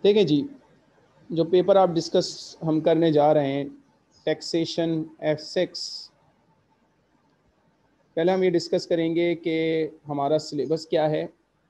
देखें जी, जो पेपर आप डिस्कस हम करने जा रहे हैं, टैक्सेशन F6, पहले हम ये डिस्कस करेंगे कि हमारा सिलेबस क्या है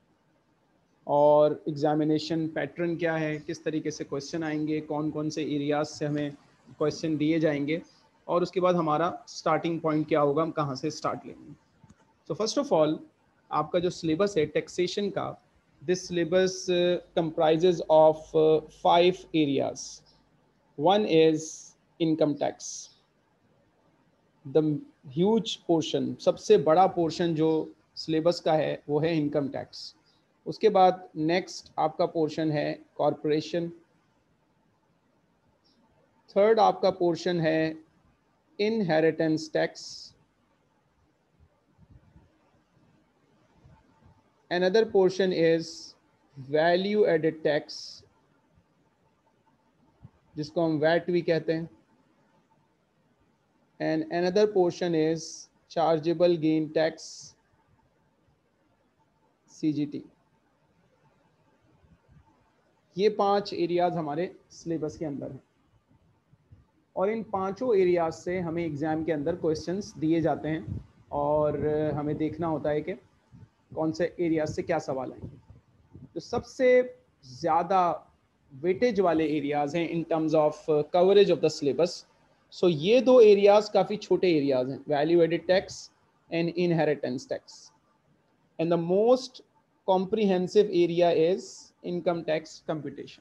और एग्ज़ामिनेशन पैटर्न क्या है, किस तरीके से क्वेश्चन आएंगे, कौन कौन से एरियाज से हमें क्वेश्चन दिए जाएंगे, और उसके बाद हमारा स्टार्टिंग पॉइंट क्या होगा, हम कहाँ से स्टार्ट लेंगे। तो फर्स्ट ऑफ ऑल, आपका जो सिलेबस है टैक्सेशन का, this syllabus comprises of 5 areas. One is income tax, the huge portion, सबसे बड़ा पोर्शन जो सिलेबस का है वो है इनकम टैक्स। उसके बाद नेक्स्ट आपका पोर्शन है कॉरपोरेशन। थर्ड आपका पोर्शन है inheritance tax. Another portion is value added tax, जिसको हम वैट भी कहते हैं। And another portion is chargeable gain tax, CGT। ये 5 एरियाज हमारे सिलेबस के अंदर हैं और इन पांचों एरियाज से हमें एग्ज़ाम के अंदर क्वेश्चंस दिए जाते हैं और हमें देखना होता है कि कौन से एरियाज से क्या सवाल आएंगे। तो सबसे ज़्यादा वेटेज वाले एरियाज हैं in terms of coverage of the syllabus. So ये 2 एरियाज काफ़ी छोटे एरियाज हैं, value added tax and inheritance tax. And the most comprehensive area is income tax computation.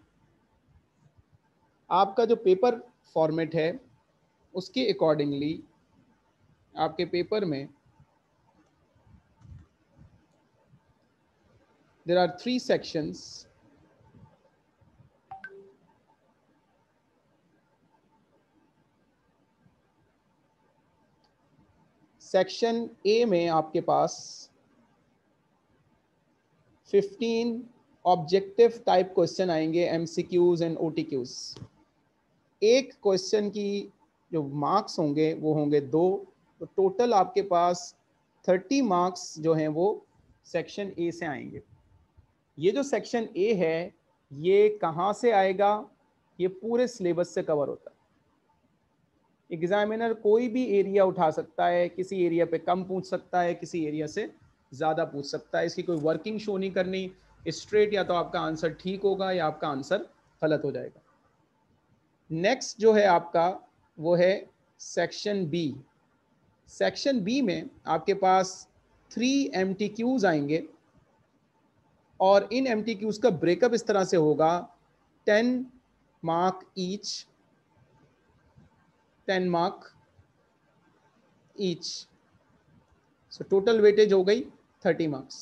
आपका जो पेपर फॉर्मेट है उसके अकॉर्डिंगली आपके पेपर में there are 3 sections। Section A में आपके पास 15 ऑब्जेक्टिव टाइप क्वेश्चन आएंगे, MCQs एंड OTQs। एक क्वेश्चन की जो मार्क्स होंगे वो होंगे 2, तो टोटल आपके पास 30 मार्क्स जो हैं वो सेक्शन ए से आएंगे। ये जो सेक्शन ए है ये कहाँ से आएगा, ये पूरे सिलेबस से कवर होता है। एग्जामिनर कोई भी एरिया उठा सकता है, किसी एरिया पे कम पूछ सकता है, किसी एरिया से ज़्यादा पूछ सकता है। इसकी कोई वर्किंग शो नहीं करनी, स्ट्रेट या तो आपका आंसर ठीक होगा या आपका आंसर गलत हो जाएगा। नेक्स्ट जो है आपका वो है सेक्शन बी। सेक्शन बी में आपके पास 3 MTQs आएंगे और इन MTQs का ब्रेकअप इस तरह से होगा, 10 mark each, 10 mark each. So total weightage हो गई 30 मार्क्स।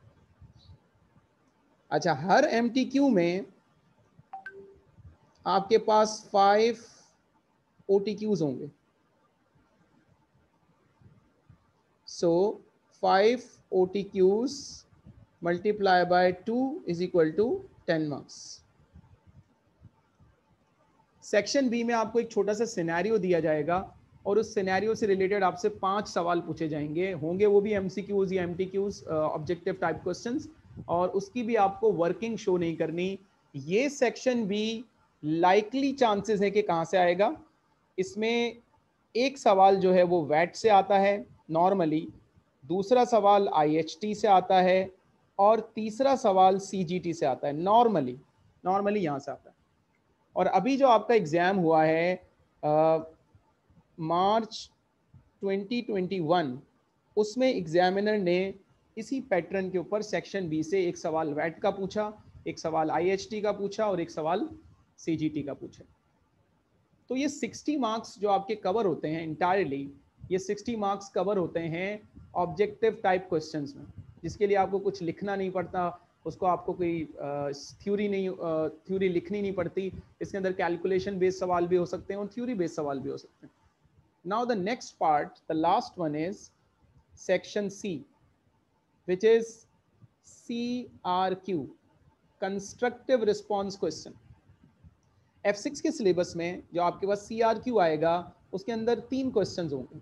अच्छा, हर MTQ में आपके पास 5 OTQs होंगे। So 5 OTQs multiply by 2 is equal to 10 marks. Section B में आपको एक छोटा सा सिनेरियो दिया जाएगा और उस सिनेरियो से रिलेटेड आपसे 5 सवाल पूछे जाएंगे, होंगे वो भी MCQs या MTQs, ऑब्जेक्टिव टाइप क्वेश्चंस, और उसकी भी आपको वर्किंग शो नहीं करनी। ये सेक्शन बी लाइकली चांसेस है कि कहाँ से आएगा। इसमें एक सवाल जो है वो वैट से आता है नॉर्मली, दूसरा सवाल IHT से आता है और तीसरा सवाल CGT से आता है नॉर्मली। यहाँ से आता है। और अभी जो आपका एग्ज़ाम हुआ है मार्च 2021, उसमें एग्जामिनर ने इसी पैटर्न के ऊपर सेक्शन बी से एक सवाल वैट का पूछा, एक सवाल IHT का पूछा और एक सवाल CGT का पूछा। तो ये 60 मार्क्स जो आपके कवर होते हैं इंटायरली, ये 60 मार्क्स कवर होते हैं ऑब्जेक्टिव टाइप क्वेश्चंस में, जिसके लिए आपको कुछ लिखना नहीं पड़ता, उसको आपको कोई थ्योरी लिखनी नहीं पड़ती। इसके अंदर कैलकुलेशन बेस्ड सवाल भी हो सकते हैं और थ्योरी बेस्ड सवाल भी हो सकते हैं। Now the next part, the last one is section C, which is CRQ, constructive response question. F6 के सिलेबस में जो आपके पास CRQ आएगा उसके अंदर 3 क्वेश्चन होंगे।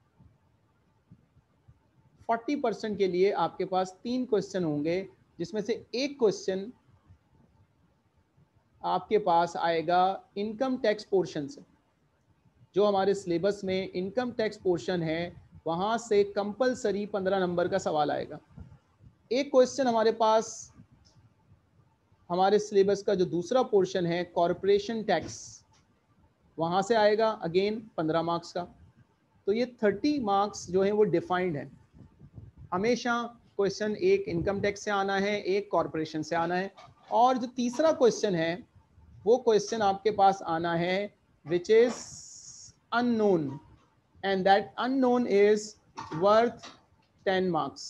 40% के लिए आपके पास 3 क्वेश्चन होंगे, जिसमें से एक क्वेश्चन आपके पास आएगा इनकम टैक्स पोर्शन से। जो हमारे सिलेबस में इनकम टैक्स पोर्शन है वहाँ से कंपलसरी 15 नंबर का सवाल आएगा। एक क्वेश्चन हमारे पास हमारे सिलेबस का जो दूसरा पोर्शन है कॉरपोरेशन टैक्स, वहाँ से आएगा अगेन 15 मार्क्स का। तो ये 30 मार्क्स जो है वो डिफाइंड है। हमेशा क्वेश्चन एक इनकम टैक्स से आना है, एक कॉरपोरेशन से आना है, और जो तीसरा क्वेश्चन है वो क्वेश्चन आपके पास आना है which is unknown, and that unknown is worth 10 marks.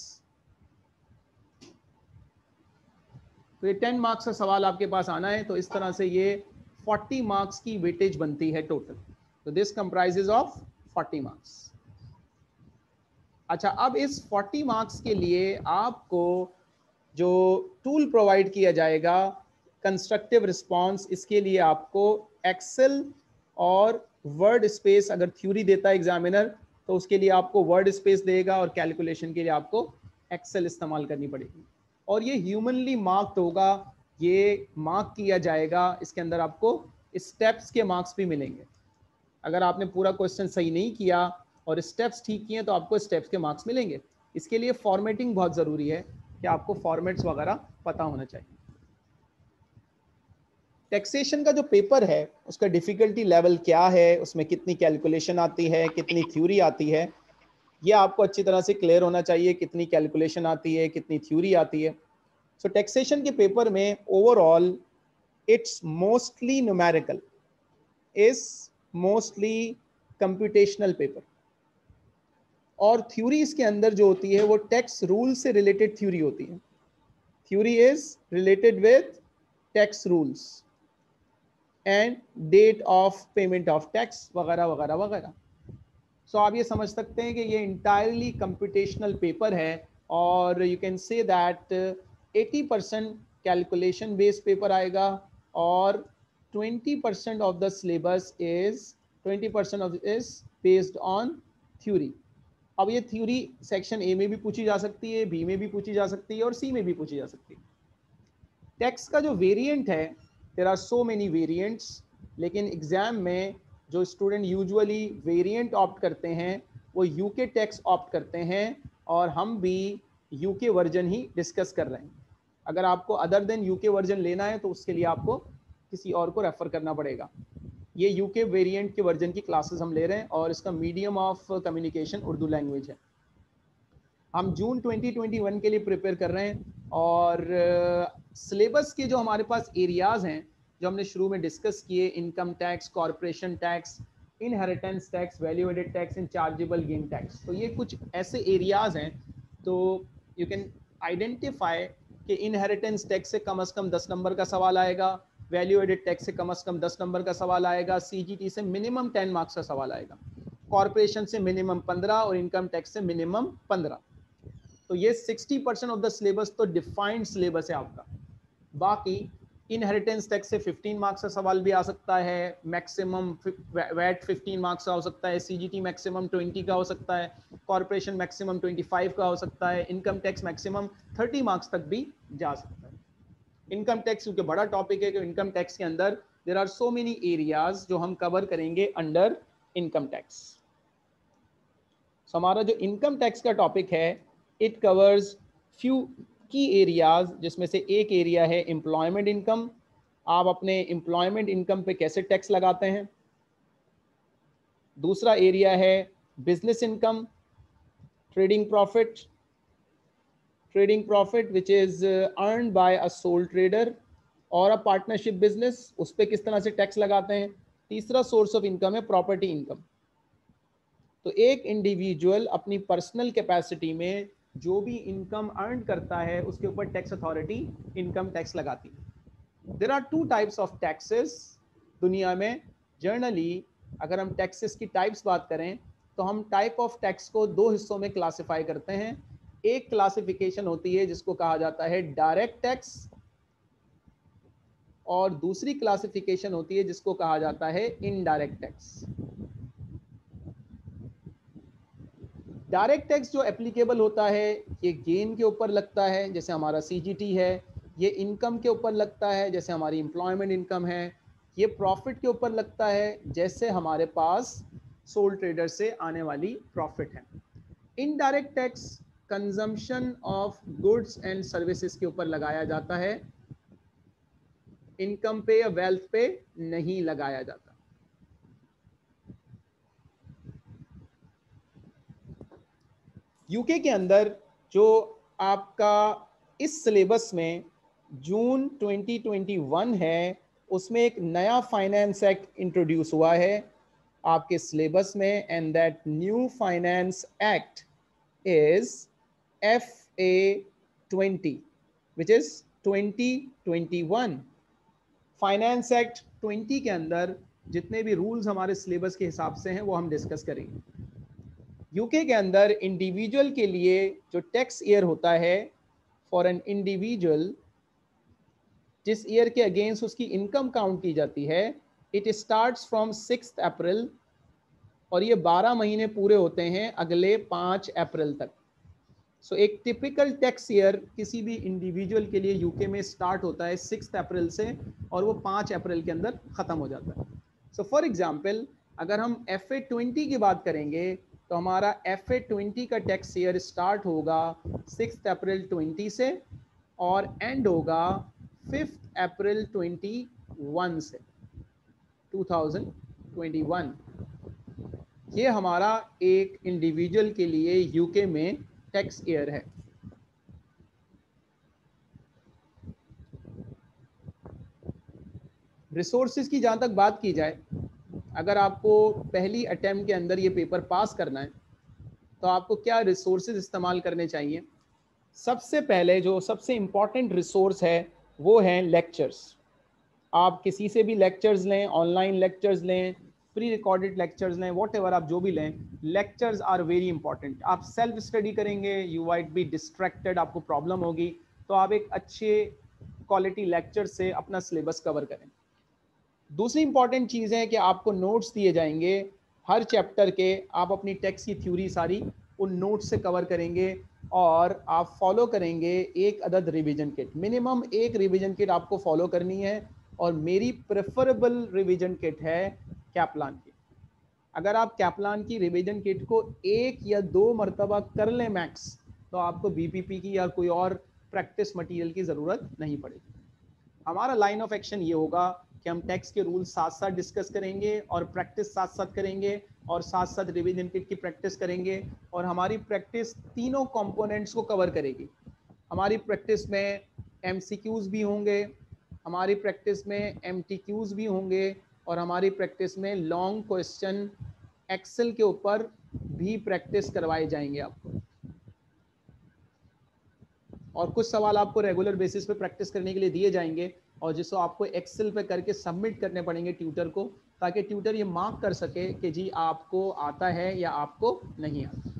तो ये 10 मार्क्स का सवाल आपके पास आना है। तो इस तरह से ये 40 मार्क्स की वेटेज बनती है टोटल। तो दिस कंप्राइजेज ऑफ 40 मार्क्स। अच्छा, अब इस 40 मार्क्स के लिए आपको जो टूल प्रोवाइड किया जाएगा कंस्ट्रक्टिव रिस्पांस, इसके लिए आपको एक्सेल और वर्ड स्पेस, अगर थ्योरी देता है एग्जामिनर तो उसके लिए आपको वर्ड स्पेस देगा, और कैलकुलेशन के लिए आपको एक्सेल इस्तेमाल करनी पड़ेगी। और ये ह्यूमनली मार्क्ड होगा, ये मार्क किया जाएगा। इसके अंदर आपको स्टेप्स के मार्क्स भी मिलेंगे। अगर आपने पूरा क्वेश्चन सही नहीं किया और स्टेप्स ठीक किए तो आपको स्टेप्स के मार्क्स मिलेंगे। इसके लिए फॉर्मेटिंग बहुत ज़रूरी है कि आपको फॉर्मेट्स वगैरह पता होना चाहिए। टैक्सेशन का जो पेपर है उसका डिफ़िकल्टी लेवल क्या है, उसमें कितनी कैलकुलेशन आती है, कितनी थ्योरी आती है, ये आपको अच्छी तरह से क्लियर होना चाहिए। कितनी कैलकुलेशन आती है, कितनी थ्योरी आती है। सो टैक्सेशन के पेपर में overall it's mostly numerical, is mostly computational paper, और थ्योरी इसके अंदर जो होती है वो टैक्स रूल से रिलेटेड थ्योरी होती है। Theory is related with tax rules and date of payment of tax वगैरह वगैरह वगैरह। सो आप ये समझ सकते हैं कि ये इंटायरली कंप्यूटेशनल पेपर है, और you can say that 80% calculation based paper आएगा, और 20% of the syllabus is 20% of is based on theory. अब ये थ्योरी सेक्शन ए में भी पूछी जा सकती है, बी में भी पूछी जा सकती है, और सी में भी पूछी जा सकती है। टैक्स का जो वेरिएंट है, there are so many variants, लेकिन एग्जाम में जो स्टूडेंट यूजुअली वेरिएंट ऑप्ट करते हैं वो यूके टैक्स ऑप्ट करते हैं, और हम भी यूके वर्जन ही डिस्कस कर रहे हैं। अगर आपको अदर देन यूके वर्जन लेना है तो उसके लिए आपको किसी और को रेफर करना पड़ेगा। ये यूके वेरिएंट के वर्जन की क्लासेस हम ले रहे हैं, और इसका medium of communication Urdu language है। हम जून 2021 के लिए प्रिपेयर कर रहे हैं, और सिलेबस के जो हमारे पास एरियाज हैं जो हमने शुरू में डिस्कस किए, income tax, corporation tax, inheritance tax, value added tax and chargeable gain tax, तो ये कुछ ऐसे एरियाज हैं। तो यू कैन आइडेंटिफाई कि इनहेरिटेंस टैक्स से कम 10 नंबर का सवाल आएगा, वैल्यू एडेड टैक्स से कम 10 नंबर का सवाल आएगा, सीजीटी से मिनिमम 10 मार्क्स का सवाल आएगा, कॉरपोरेशन से मिनिमम 15 और इनकम टैक्स से मिनिमम 15। तो ये 60% ऑफ द सिलेबस तो डिफाइंड सिलेबस है आपका। बाकी इनहेरिटेंस टैक्स से 15 मार्क्स का सवाल भी आ सकता है, मैक्सिमम वैट 15 मार्क्स का हो सकता है, सीजीटी मैक्सिमम 20 का हो सकता है, कॉर्पोरेशन मैक्सिमम 25 का हो सकता है, इनकम टैक्स मैक्सिमम 30 मार्क्स तक भी जा सकता है। इनकम टैक्स क्योंकि बड़ा टॉपिक है कि इनकम टैक्स के अंदर there are so many areas जो हम कवर करेंगे अंडर इनकम टैक्स। हमारा जो इनकम टैक्स का टॉपिक है it covers few key areas, जिसमें से एक एरिया है एम्प्लॉयमेंट इनकम। आप अपने एम्प्लॉयमेंट इनकम पे कैसे टैक्स लगाते हैं। दूसरा एरिया है business income, trading profit which is earned by a sole trader और अ पार्टनरशिप बिजनेस, उस पर किस तरह से टैक्स लगाते हैं। तीसरा सोर्स ऑफ इनकम है प्रॉपर्टी इनकम। तो एक इंडिविजुअल अपनी पर्सनल कैपेसिटी में जो भी इनकम अर्न करता है उसके ऊपर टैक्स अथॉरिटी इनकम टैक्स लगाती है। There are two types of taxes दुनिया में। जनरली अगर हम टैक्सेस की टाइप्स बात करें तो हम टाइप ऑफ टैक्स को दो हिस्सों में क्लासिफाई करते हैं। एक क्लासिफिकेशन होती है जिसको कहा जाता है डायरेक्ट टैक्स, और दूसरी क्लासिफिकेशन होती है जिसको कहा जाता है इनडायरेक्ट टैक्स। डायरेक्ट टैक्स जो एप्लीकेबल होता है ये गेन के ऊपर लगता है, जैसे हमारा सीजीटी है, ये इनकम के ऊपर लगता है जैसे हमारी एम्प्लॉयमेंट इनकम है, ये प्रॉफिट के ऊपर लगता है जैसे हमारे पास सोल ट्रेडर से आने वाली प्रॉफिट है। Indirect tax consumption of goods and services के ऊपर लगाया जाता है, इनकम पे या वेल्थ पे नहीं लगाया जाता। यूके के अंदर जो आपका इस सिलेबस में जून 2021 है, उसमें एक नया फाइनेंस एक्ट इंट्रोड्यूस हुआ है आपके सिलेबस में, and that new finance act is FA20 which is 2021। Finance act 20 के अंदर जितने भी रूल्स हमारे सिलेबस के हिसाब से हैं वो हम डिस्कस करेंगे। यूके के अंदर इंडिविजुअल के लिए जो टैक्स ईयर होता है फॉर एन इंडिविजुअल, जिस ईयर के अगेंस्ट उसकी इनकम काउंट की जाती है, इट स्टार्ट्स फ्रॉम 6 अप्रैल और ये 12 महीने पूरे होते हैं अगले 5 अप्रैल तक। सो एक टिपिकल टैक्स ईयर किसी भी इंडिविजुअल के लिए यूके में स्टार्ट होता है 6 अप्रैल से और वो 5 अप्रैल के अंदर ख़त्म हो जाता है। सो फॉर एग्जांपल अगर हम FA20 की बात करेंगे तो हमारा FA20 का टैक्स ईयर स्टार्ट होगा 6 अप्रैल 20 से और एंड होगा 5 अप्रैल 21 से 2021। ये हमारा एक इंडिविजुअल के लिए यूके में टैक्स ईयर है। रिसोर्सेज की जहाँ तक बात की जाए, अगर आपको पहली अटेम्प्ट के अंदर ये पेपर पास करना है तो आपको क्या रिसोर्सेज इस्तेमाल करने चाहिए? सबसे पहले जो सबसे इम्पॉर्टेंट रिसोर्स है वो हैं लेक्चर्स। आप किसी से भी लेक्चर्स लें, ऑनलाइन लेक्चर्स लें, प्री रिकॉर्डेड लेक्चर्स लें, वॉट एवर आप जो भी लें, लेक्चर्स आर वेरी इंपॉर्टेंट। आप सेल्फ स्टडी करेंगे, यू माइट बी डिस्ट्रैक्टेड, आपको प्रॉब्लम होगी, तो आप एक अच्छे क्वालिटी लेक्चर से अपना सिलेबस कवर करें। दूसरी इंपॉर्टेंट चीज़ है कि आपको नोट्स दिए जाएंगे हर चैप्टर के, आप अपनी टेक्स्ट की थ्योरी सारी उन नोट्स से कवर करेंगे और आप फॉलो करेंगे एक अदद रिवीजन किट, मिनिमम एक रिवीजन किट आपको फॉलो करनी है और मेरी प्रेफरेबल रिवीजन किट है कैप्लान की। अगर आप कैप्लान की रिवीजन किट को 1 या 2 मरतबा कर लें मैक्स, तो आपको BPP की या कोई और प्रैक्टिस मटेरियल की ज़रूरत नहीं पड़ेगी। हमारा लाइन ऑफ एक्शन ये होगा कि हम टेक्स्ट के रूल साथ साथ डिस्कस करेंगे और प्रैक्टिस साथ साथ करेंगे और साथ साथ रिवीजन किट की प्रैक्टिस करेंगे और हमारी प्रैक्टिस तीनों कंपोनेंट्स को कवर करेगी। हमारी प्रैक्टिस में MCQs भी होंगे, हमारी प्रैक्टिस में MTQs भी होंगे और हमारी प्रैक्टिस में लॉन्ग क्वेश्चन एक्सेल के ऊपर भी प्रैक्टिस करवाए जाएंगे आपको, और कुछ सवाल आपको रेगुलर बेसिस पे प्रैक्टिस करने के लिए दिए जाएंगे और जिसको आपको एक्सेल पे करके सबमिट करने पड़ेंगे ट्यूटर को, ताकि ट्यूटर ये मार्क कर सके कि जी आपको आता है या आपको नहीं आता।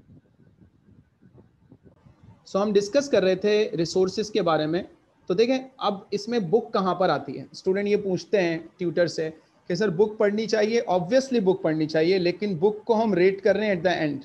सो हम डिस्कस कर रहे थे रिसोर्सेज के बारे में। तो देखें अब इसमें बुक कहाँ पर आती है। स्टूडेंट ये पूछते हैं ट्यूटर से कि सर बुक पढ़नी चाहिए। ऑब्वियसली बुक पढ़नी चाहिए, लेकिन बुक को हम रेट कर रहे हैं एट द एंड।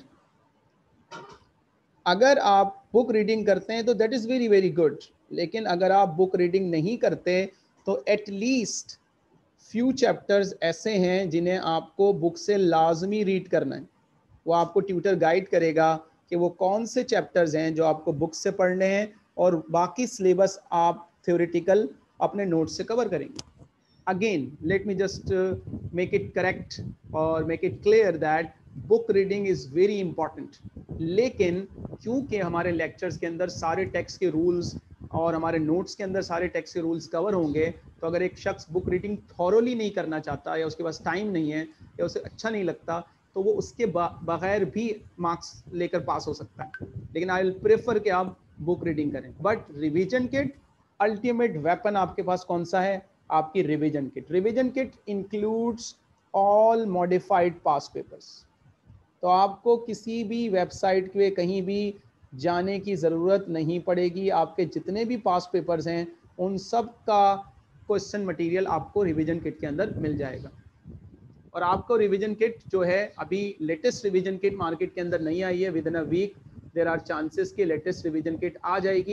अगर आप बुक रीडिंग करते हैं तो that is very very good, लेकिन अगर आप बुक रीडिंग नहीं करते तो एटलीस्ट फ्यू चैप्टर्स ऐसे हैं जिन्हें आपको बुक से लाजमी रीड करना है। वो आपको ट्यूटर गाइड करेगा कि वो कौन से चैप्टर्स हैं जो आपको बुक से पढ़ने हैं और बाकी सिलेबस आप थ्योरेटिकल अपने नोट्स से कवर करेंगे। Again let me just make it correct और make it clear that book reading is very important, लेकिन क्योंकि हमारे लेक्चर्स के अंदर सारे टेक्स्ट के रूल्स और हमारे नोट्स के अंदर सारे टेक्स्ट के रूल्स कवर होंगे, तो अगर एक शख्स बुक रीडिंग थॉरोली नहीं करना चाहता या उसके पास टाइम नहीं है या उसे अच्छा नहीं लगता, तो वो उसके बगैर भी मार्क्स लेकर पास हो सकता है। लेकिन आई विल प्रेफर कि आप बुक रीडिंग करें। But revision kit ultimate weapon आपके पास कौन सा है? आपकी revision kit. Revision kit includes all modified past papers. तो आपको किसी भी वेबसाइट पे कहीं भी जाने की ज़रूरत नहीं पड़ेगी। आपके जितने भी पास्ट पेपर्स हैं उन सब का क्वेश्चन मटेरियल आपको रिवीजन किट के अंदर मिल जाएगा। और आपको रिवीजन किट जो है, अभी लेटेस्ट रिवीजन किट मार्केट के अंदर नहीं आई है। Within a week there are chances कि लेटेस्ट रिवीजन किट आ जाएगी।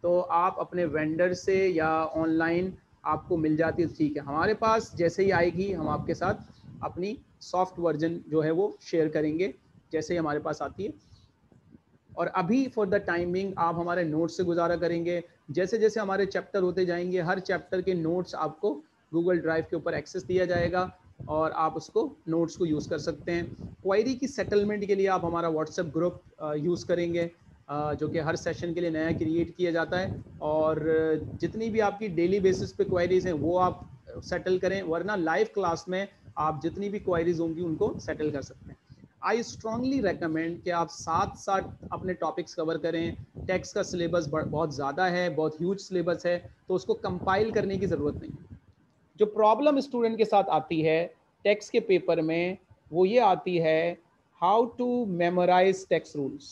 तो आप अपने वेंडर से या ऑनलाइन आपको मिल जाती है, ठीक है। हमारे पास जैसे ही आएगी हम आपके साथ अपनी सॉफ्ट वर्जन जो है वो शेयर करेंगे जैसे ही हमारे पास आती है। और अभी फॉर द टाइमिंग आप हमारे नोट्स से गुजारा करेंगे। जैसे जैसे हमारे चैप्टर होते जाएंगे हर चैप्टर के नोट्स आपको गूगल ड्राइव के ऊपर एक्सेस दिया जाएगा और आप उसको नोट्स को यूज़ कर सकते हैं। क्वेरी की सेटलमेंट के लिए आप हमारा व्हाट्सएप ग्रुप यूज़ करेंगे जो कि हर सेशन के लिए नया क्रिएट किया जाता है। और जितनी भी आपकी डेली बेसिस पे क्वेरीज हैं वो आप सेटल करें, वरना लाइव क्लास में आप जितनी भी क्वेरीज होंगी उनको सेटल कर सकते हैं। आई स्ट्रांगली रेकमेंड कि आप साथ साथ अपने टॉपिक्स कवर करें। टेक्स्ट का सिलेबस बहुत ज़्यादा है, बहुत ह्यूज सिलेबस है, तो उसको कंपाइल करने की ज़रूरत नहीं। जो प्रॉब्लम स्टूडेंट के साथ आती है टेक्स्ट के पेपर में वो ये आती है, how to memorise text rules.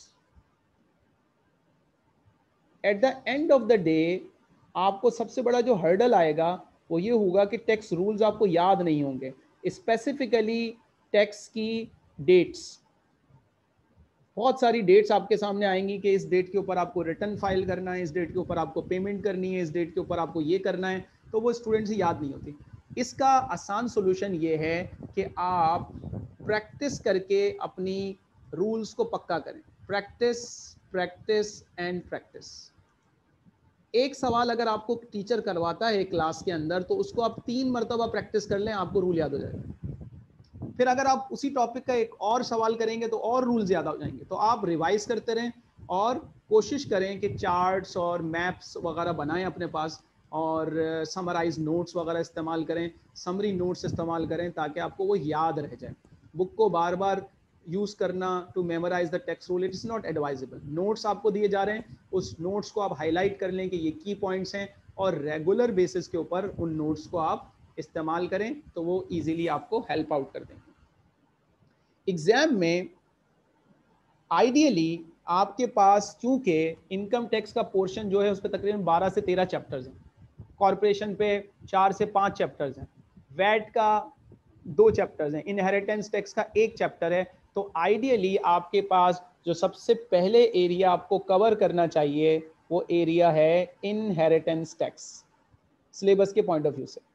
At the end of the day आपको सबसे बड़ा जो हर्डल आएगा वो ये होगा कि टेक्स्ट रूल्स आपको याद नहीं होंगे, स्पेसिफिकली टेक्स्ट की डेट्स। बहुत सारी डेट्स आपके सामने आएंगी कि इस डेट के ऊपर आपको रिटर्न फाइल करना है, इस डेट के ऊपर आपको पेमेंट करनी है, इस डेट के ऊपर आपको ये करना है, तो वो स्टूडेंट से याद नहीं होती। इसका आसान सोल्यूशन ये है कि आप प्रैक्टिस करके अपनी रूल्स को पक्का करें। Practice practice and practice. एक सवाल अगर आपको टीचर करवाता है क्लास के अंदर तो उसको आप 3 मरतबा प्रैक्टिस कर लें, आपको रूल याद हो जाएगा। फिर अगर आप उसी टॉपिक का एक और सवाल करेंगे तो और रूल्स याद हो जाएंगे। तो आप रिवाइज करते रहें और कोशिश करें कि चार्ट्स और मैप्स वगैरह बनाएं अपने पास और समराइज नोट्स वगैरह इस्तेमाल करें, समरी नोट्स इस्तेमाल करें ताकि आपको वो याद रह जाए। बुक को बार बार यूज़ करना to memorise the text rule, it is not advisable. Notes आपको दिए जा रहे हैं, उस नोट्स को आप हाईलाइट कर लें कि ये की पॉइंट्स हैं और रेगुलर बेसिस के ऊपर उन नोट्स को आप इस्तेमाल करें तो वो इजीली आपको हेल्प आउट कर देंगे। एग्जाम में आइडियली आपके पास चूंकि इनकम टैक्स का पोर्शन जो है उस पर तकरीबन 12 से 13 चैप्टर्स हैं, कॉरपोरेशन पे 4 से 5 चैप्टर्स हैं, वैट का 2 चैप्टर्स हैं, इनहेरिटेंस टैक्स का 1 चैप्टर है। तो आइडियली आपके पास जो सबसे पहले एरिया आपको कवर करना चाहिए वो एरिया है इनहेरिटेंस टैक्स। सिलेबस के पॉइंट ऑफ व्यू से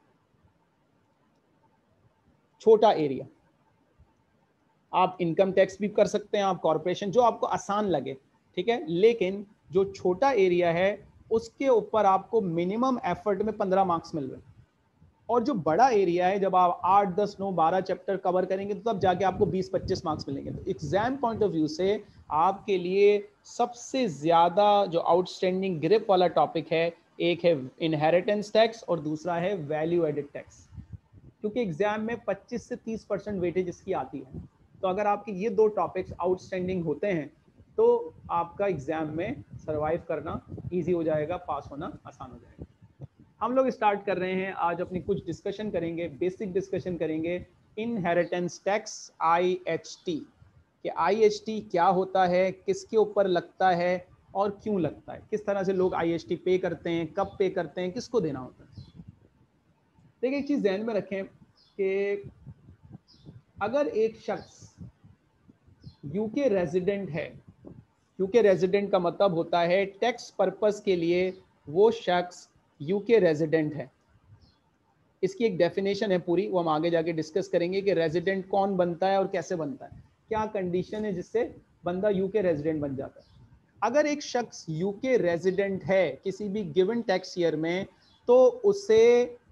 छोटा एरिया, आप इनकम टैक्स भी कर सकते हैं, आप कॉर्पोरेशन, जो आपको आसान लगे, ठीक है। लेकिन जो छोटा एरिया है उसके ऊपर आपको मिनिमम एफर्ट में 15 मार्क्स मिल रहे हैं। और जो बड़ा एरिया है जब आप 8, 10, 9, 12 चैप्टर कवर करेंगे तो तब जाके आपको 20-25 मार्क्स मिलेंगे। तो एग्जाम पॉइंट ऑफ व्यू से आपके लिए सबसे ज्यादा जो आउटस्टैंडिंग ग्रिप वाला टॉपिक है, एक है इनहेरिटेंस टैक्स और दूसरा है वैल्यू एडेड टैक्स। क्योंकि एग्जाम में 25 से 30% वेटेज इसकी आती है। तो अगर आपके ये 2 टॉपिक्स आउटस्टैंडिंग होते हैं तो आपका एग्जाम में सरवाइव करना इजी हो जाएगा, पास होना आसान हो जाएगा। हम लोग स्टार्ट कर रहे हैं आज अपनी कुछ डिस्कशन करेंगे, बेसिक डिस्कशन करेंगे इनहेरिटेंस टैक्स IHT कि IHT क्या होता है, किसके ऊपर लगता है और क्यों लगता है, किस तरह से लोग IHT पे करते हैं, कब पे करते हैं, किसको देना होता है। देखिए एक चीज ध्यान में रखें कि अगर एक शख्स यूके रेजिडेंट है, यूके रेजिडेंट का मतलब होता है टैक्स पर्पस के लिए वो शख्स यूके रेजिडेंट है। इसकी एक डेफिनेशन है पूरी, वो हम आगे जाके डिस्कस करेंगे कि रेजिडेंट कौन बनता है और कैसे बनता है, क्या कंडीशन है जिससे बंदा यूके रेजिडेंट बन जाता है। अगर एक शख्स यूके रेजिडेंट है किसी भी गिवन टैक्स ईयर में तो उसे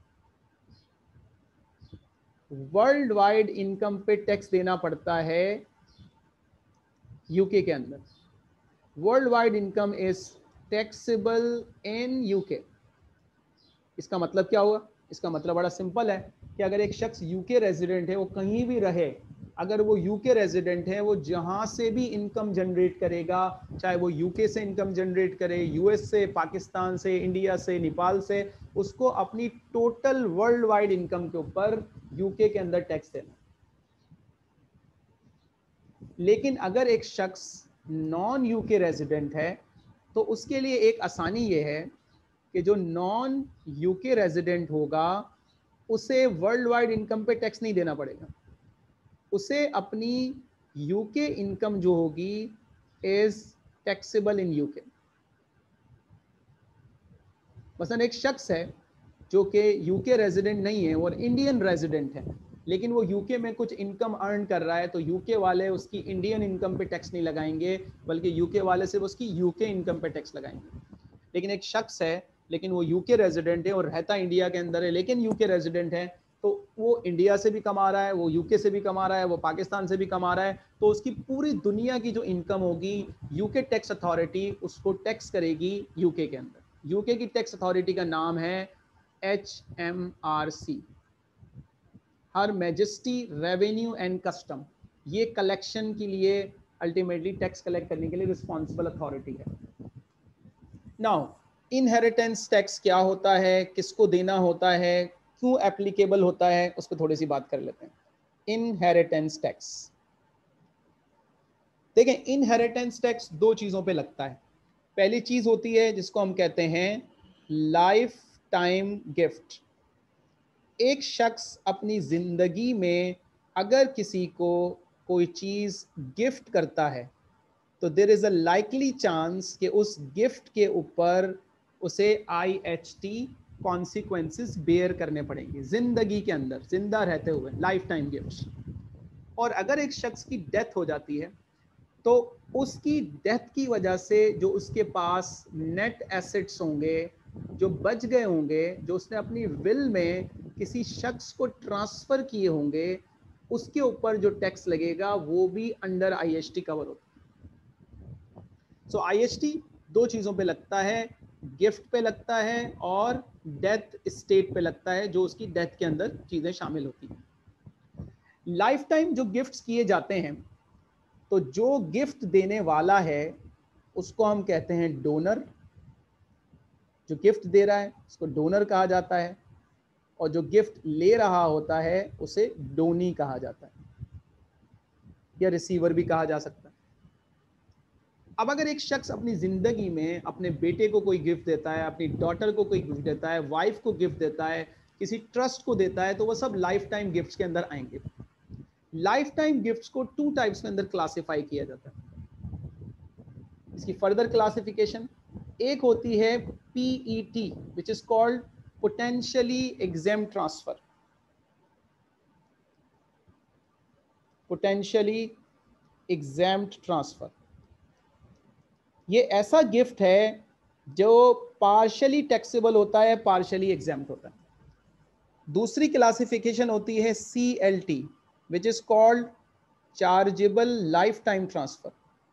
वर्ल्ड वाइड इनकम पे टैक्स देना पड़ता है यूके के अंदर। World wide income is taxable in UK. इसका मतलब क्या हुआ? इसका मतलब बड़ा सिंपल है कि अगर एक शख्स यूके रेजिडेंट है, वो कहीं भी रहे, अगर वो यूके रेजिडेंट है, वो जहां से भी इनकम जनरेट करेगा, चाहे वो यूके से इनकम जनरेट करे, यूएस से, पाकिस्तान से, इंडिया से, नेपाल से, उसको अपनी टोटल वर्ल्ड वाइड इनकम के ऊपर यूके के अंदर टैक्स देना। लेकिन अगर एक शख्स नॉन यूके रेजिडेंट है तो उसके लिए एक आसानी ये है कि जो नॉन यूके रेजिडेंट होगा उसे वर्ल्ड वाइड इनकम पे टैक्स नहीं देना पड़ेगा। उसे अपनी यूके इनकम जो होगी इज टैक्सेबल इन यूके। मसलन एक शख्स है जो कि यूके रेजिडेंट नहीं है और इंडियन रेजिडेंट है, लेकिन वो यूके में कुछ इनकम अर्न कर रहा है, तो यूके वाले उसकी इंडियन इनकम पे टैक्स नहीं लगाएंगे, बल्कि यूके वाले सिर्फ उसकी यूके इनकम पे टैक्स लगाएंगे। लेकिन एक शख्स है लेकिन वो यूके रेजिडेंट है और रहता इंडिया के अंदर है, लेकिन यूके रेजिडेंट है, तो वो इंडिया से भी कमा रहा है, वो यूके से भी कमा रहा है, वो पाकिस्तान से भी कमा रहा है, तो उसकी पूरी दुनिया की जो इनकम होगी यूके टैक्स अथॉरिटी उसको टैक्स करेगी यूके के अंदर। यूके की टैक्स अथॉरिटी का नाम है HMRC, Her Majesty Revenue and Custom. ये कलेक्शन के लिए अल्टीमेटली टैक्स कलेक्ट करने के लिए रिस्पॉन्सिबल अथॉरिटी है। नाउ इनहेरिटेंस टैक्स क्या होता है, किसको देना होता है, क्यों एप्लीकेबल होता है, उस पर थोड़ी सी बात कर लेते हैं। इनहेरिटेंस टैक्स देखें, इनहेरिटेंस टैक्स दो चीज़ों पे लगता है। पहली चीज़ होती है जिसको हम कहते हैं लाइफ टाइम गिफ्ट। एक शख्स अपनी ज़िंदगी में अगर किसी को कोई चीज़ गिफ्ट करता है तो there is a likely chance कि उस गिफ्ट के ऊपर उसे IHT कॉन्सिक्वेंसेस बेयर करने पड़ेंगे ज़िंदगी के अंदर, जिंदा रहते हुए, लाइफ टाइम गिफ्ट। और अगर एक शख्स की डेथ हो जाती है तो उसकी डेथ की वजह से जो उसके पास नेट एसेट्स होंगे, जो बच गए होंगे, जो उसने अपनी विल में किसी शख्स को ट्रांसफ़र किए होंगे, उसके ऊपर जो टैक्स लगेगा वो भी अंडर IHT कवर होता है। सो IHT दो चीज़ों पे लगता है, गिफ्ट पे लगता है और डेथ स्टेट पे लगता है, जो उसकी डेथ के अंदर चीज़ें शामिल होती हैं। लाइफ टाइम जो गिफ्ट्स किए जाते हैं, तो जो गिफ्ट देने वाला है उसको हम कहते हैं डोनर। जो गिफ्ट दे रहा है उसको डोनर कहा जाता है, और जो गिफ्ट ले रहा होता है उसे डोनी कहा जाता है, या रिसीवर भी कहा जा सकता है। अब अगर एक शख्स अपनी ज़िंदगी में अपने बेटे को कोई गिफ्ट देता है, अपनी डॉटर को कोई गिफ्ट देता है, वाइफ को गिफ्ट देता है, किसी ट्रस्ट को देता है, तो वह सब लाइफ टाइम गिफ्ट्स के अंदर आएंगे। लाइफ टाइम गिफ्ट्स को टू टाइप्स के अंदर क्लासिफाई किया जाता है। इसकी फर्दर क्लासिफिकेशन एक होती है PET, which is called potentially exempt transfer. Potentially exempt transfer ये ऐसा गिफ्ट है जो पार्शियली टैक्सेबल होता है, पार्शियली एग्जेम्प्ट होता है। दूसरी क्लासिफिकेशन होती है CLT, which is called chargeable lifetime transfer.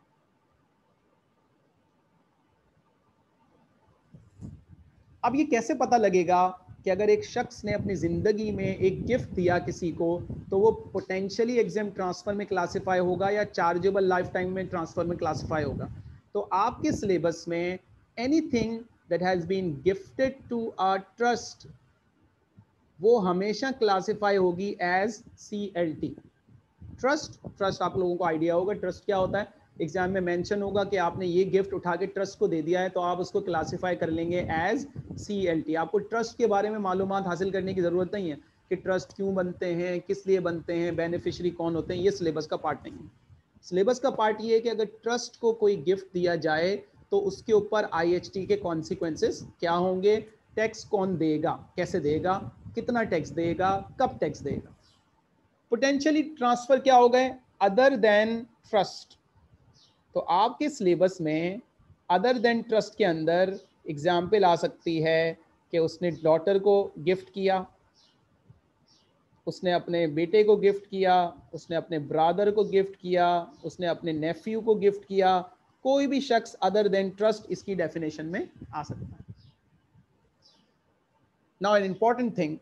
अब ये कैसे पता लगेगा कि अगर एक शख्स ने अपनी ज़िंदगी में एक गिफ्ट दिया किसी को, तो वो पोटेंशियली एग्जेम्प्ट ट्रांसफ़र में क्लासिफाई होगा या चार्जेबल लाइफ टाइम में ट्रांसफ़र में क्लासिफाई होगा? तो आपके सिलेबस में anything that has been gifted to a trust, वो हमेशा क्लासिफाई होगी एज CLT। ट्रस्ट आप लोगों को आइडिया होगा ट्रस्ट क्या होता है। एग्जाम में मेंशन होगा कि आपने ये गिफ्ट उठा के ट्रस्ट को दे दिया है, तो आप उसको क्लासिफाई कर लेंगे एज CLT। आपको ट्रस्ट के बारे में मालूमात हासिल करने की ज़रूरत नहीं है कि ट्रस्ट क्यों बनते हैं, किस लिए बनते हैं, बेनिफिशियरी कौन होते हैं, ये सिलेबस का पार्ट नहीं है। सिलेबस का पार्ट ये है कि अगर ट्रस्ट को कोई गिफ्ट दिया जाए तो उसके ऊपर IHT के कॉन्सिक्वेंसेस क्या होंगे, टैक्स कौन देगा, कैसे देगा, कितना टैक्स देगा, कब टैक्स देगा। पोटेंशियली ट्रांसफर क्या हो गए, अदर देन ट्रस्ट। तो आपके सिलेबस में अदर देन ट्रस्ट के अंदर एग्जाम्पल आ सकती है कि उसने डॉटर को गिफ्ट किया, उसने अपने बेटे को गिफ्ट किया, उसने अपने ब्रदर को गिफ्ट किया, उसने अपने नेफ्यू को गिफ्ट किया। कोई भी शख्स अदर देन ट्रस्ट इसकी डेफिनेशन में आ सकता है। नाउ एन इंपॉर्टेंट थिंग,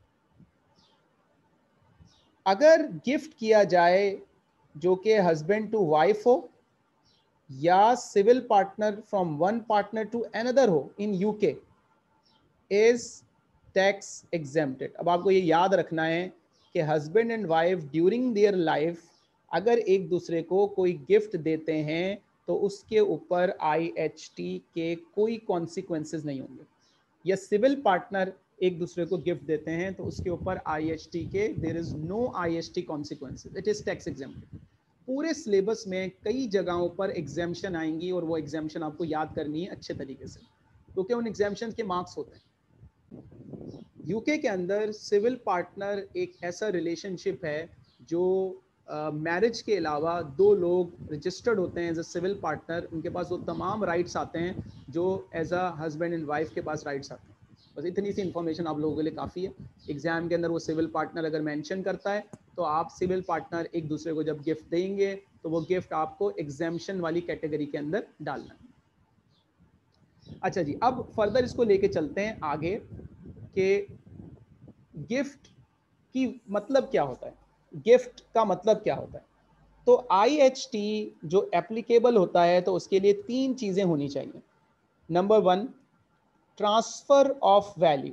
अगर गिफ्ट किया जाए जो कि हस्बैंड टू वाइफ हो या civil partner from one partner to another हो in UK, is tax exempted. अब आपको ये याद रखना है कि husband and wife during their life अगर एक दूसरे को कोई गिफ्ट देते हैं तो उसके ऊपर IHT के कोई कॉन्सिक्वेंसेस नहीं होंगे। या सिविल पार्टनर एक दूसरे को गिफ्ट देते हैं तो उसके ऊपर IHT के there is no IHT consequences, it is tax exempted. पूरे सिलेबस में कई जगहों पर एग्जेम्पशन आएंगी और वो एग्जेम्पशन आपको याद करनी है अच्छे तरीके से। क्योंकि उन एग्जामिशन के मार्क्स होते हैं। यूके के अंदर सिविल पार्टनर एक ऐसा रिलेशनशिप है जो मैरिज के अलावा दो लोग रजिस्टर्ड होते हैं एज अ सिविल पार्टनर, उनके पास वो तमाम राइट्स आते हैं जो as a husband and wife के पास राइट्स आते हैं। बस इतनी सी इन्फॉर्मेशन आप लोगों के लिए काफ़ी है। एग्जाम के अंदर वो सिविल पार्टनर अगर मेंशन करता है तो आप सिविल पार्टनर एक दूसरे को जब गिफ्ट देंगे तो वो गिफ्ट आपको एग्जाम्शन वाली कैटेगरी के अंदर डालना है। अच्छा जी, अब फर्दर इसको लेके चलते हैं आगे कि गिफ्ट की मतलब क्या होता है, गिफ्ट का मतलब क्या होता है। तो IHT जो एप्लीकेबल होता है तो उसके लिए तीन चीजें होनी चाहिए। Number 1, transfer of value.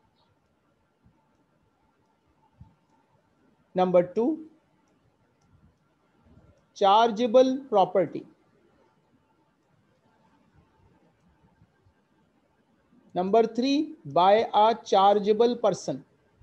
Number 2, chargeable property. Number 3, by a chargeable person.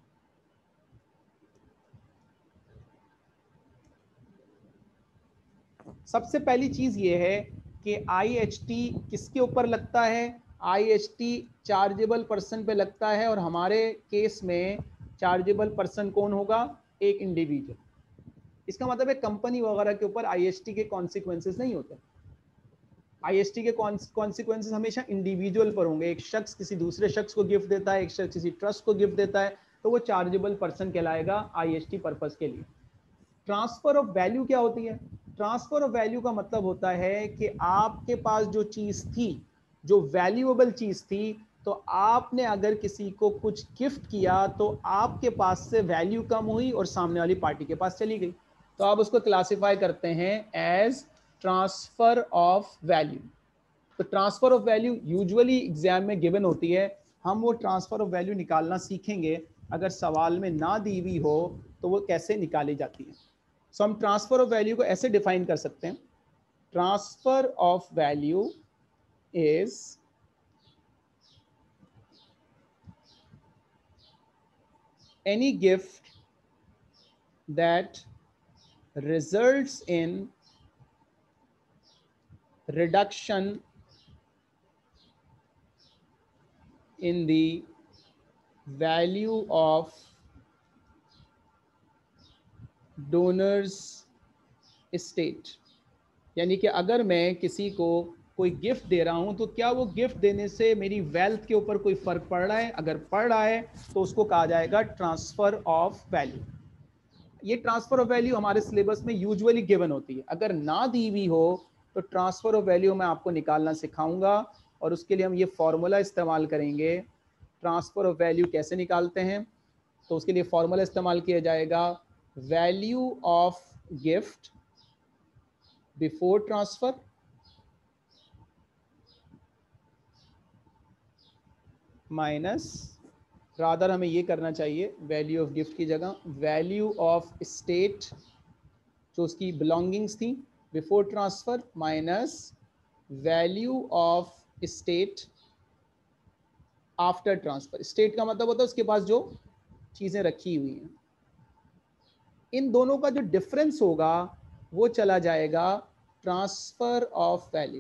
सबसे पहली चीज ये है कि IHT किसके ऊपर लगता है। IHT चार्जेबल पर्सन पे लगता है और हमारे केस में चार्जेबल पर्सन कौन होगा, एक इंडिविजुअल। इसका मतलब है कंपनी वगैरह के ऊपर IHT के कॉन्सिक्वेंसेस नहीं होते। IHT के कॉन्सिक्वेंसेस हमेशा इंडिविजुअल पर होंगे। एक शख्स किसी दूसरे शख्स को गिफ्ट देता है, एक शख्स किसी ट्रस्ट को गिफ्ट देता है, तो वो चार्जेबल पर्सन कहलाएगा IHT पर्पस के लिए। ट्रांसफर ऑफ वैल्यू क्या होती है। ट्रांसफर ऑफ वैल्यू का मतलब होता है कि आपके पास जो चीज थी, जो वैल्यूएबल चीज थी, तो आपने अगर किसी को कुछ गिफ्ट किया तो आपके पास से वैल्यू कम हुई और सामने वाली पार्टी के पास चली गई, तो आप उसको क्लासिफाई करते हैं एज ट्रांसफर ऑफ वैल्यू। तो transfer of value usually exam में गिवन होती है। हम वो ट्रांसफर ऑफ वैल्यू निकालना सीखेंगे। अगर सवाल में ना दी हुई हो तो वो कैसे निकाली जाती है। सो हम ट्रांसफर ऑफ वैल्यू को ऐसे डिफाइन कर सकते हैं। Transfer of value is any gift that results in reduction in the value of donors estate। यानी कि अगर मैं किसी को कोई गिफ्ट दे रहा हूं तो क्या वो गिफ्ट देने से मेरी वेल्थ के ऊपर कोई फर्क पड़ रहा है। अगर पड़ रहा है तो उसको कहा जाएगा ट्रांसफर ऑफ वैल्यू। ये ट्रांसफर ऑफ वैल्यू हमारे सिलेबस में यूजुअली गिवन होती है। अगर ना दी हुई हो तो ट्रांसफर ऑफ वैल्यू मैं आपको निकालना सिखाऊंगा और उसके लिए हम ये फॉर्मूला इस्तेमाल करेंगे। ट्रांसफर ऑफ वैल्यू कैसे निकालते हैं, तो उसके लिए फॉर्मूला इस्तेमाल किया जाएगा value of gift before transfer minus, rather हमें ये करना चाहिए वैल्यू ऑफ गिफ्ट की जगह वैल्यू ऑफ स्टेट जो उसकी बिलोंगिंग्स थी before transfer minus value of estate after transfer. Estate का मतलब होता है उसके पास जो चीजें रखी हुई हैं। इन दोनों का जो डिफरेंस होगा वो चला जाएगा ट्रांसफर ऑफ वैल्यू।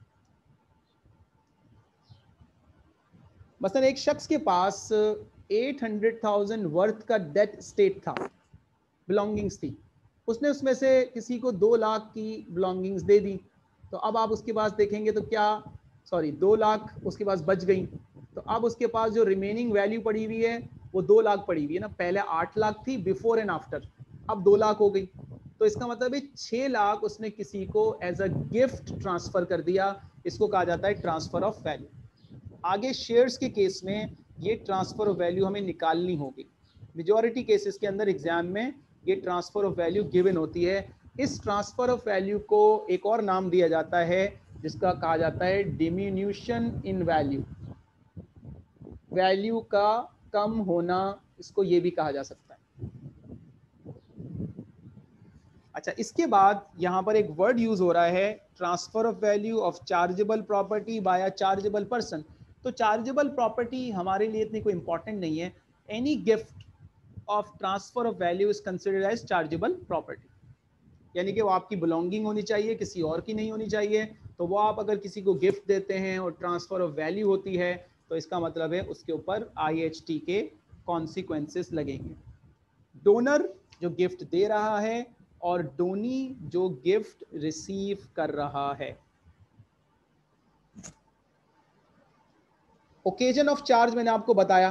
मसलन एक शख्स के पास 800,000 वर्थ का डेट स्टेट था, बिलोंगिंग्स थी। उसने उसमें से किसी को 2 लाख की बिलोंगिंग्स दे दी। तो अब आप उसके पास देखेंगे तो क्या, सॉरी 2 लाख उसके पास बच गई। तो अब उसके पास जो रिमेनिंग वैल्यू पड़ी हुई है वो 2 लाख पड़ी हुई है ना। पहले 8 लाख थी बिफोर एंड आफ्टर, अब 2 लाख हो गई। तो इसका मतलब है 6 लाख उसने किसी को एज अ गिफ्ट ट्रांसफर कर दिया। इसको कहा जाता है ट्रांसफर ऑफ वैल्यू। आगे शेयर्स के केस में ये ट्रांसफर ऑफ वैल्यू हमें निकालनी होगी। मेजॉरिटी केसेस के अंदर एग्जाम में ये ट्रांसफर ऑफ वैल्यू गिवन होती है। इस ट्रांसफर ऑफ वैल्यू को एक और नाम दिया जाता है जिसका कहा जाता है डिमिन्यूशन इन वैल्यू। वैल्यू का कम होना, इसको ये भी कहा जा सकता है। अच्छा, इसके बाद यहां पर एक वर्ड यूज हो रहा है transfer of value of chargeable property by a chargeable person. तो चार्जेबल प्रॉपर्टी हमारे लिए इतनी कोई इंपॉर्टेंट नहीं है। Any gift of transfer of value is considered as chargeable property. यानी कि वो आपकी बिलोंगिंग होनी चाहिए, किसी और की नहीं होनी चाहिए। तो वो आप अगर किसी को गिफ्ट देते हैं और ट्रांसफर ऑफ वैल्यू होती है तो इसका मतलब है उसके ऊपर IHT के कॉन्सिक्वेंसेस लगेंगे। डोनर जो गिफ्ट दे रहा है और डोनी जो गिफ्ट रिसीव कर रहा है। ओकेजन ऑफ चार्ज मैंने आपको बताया,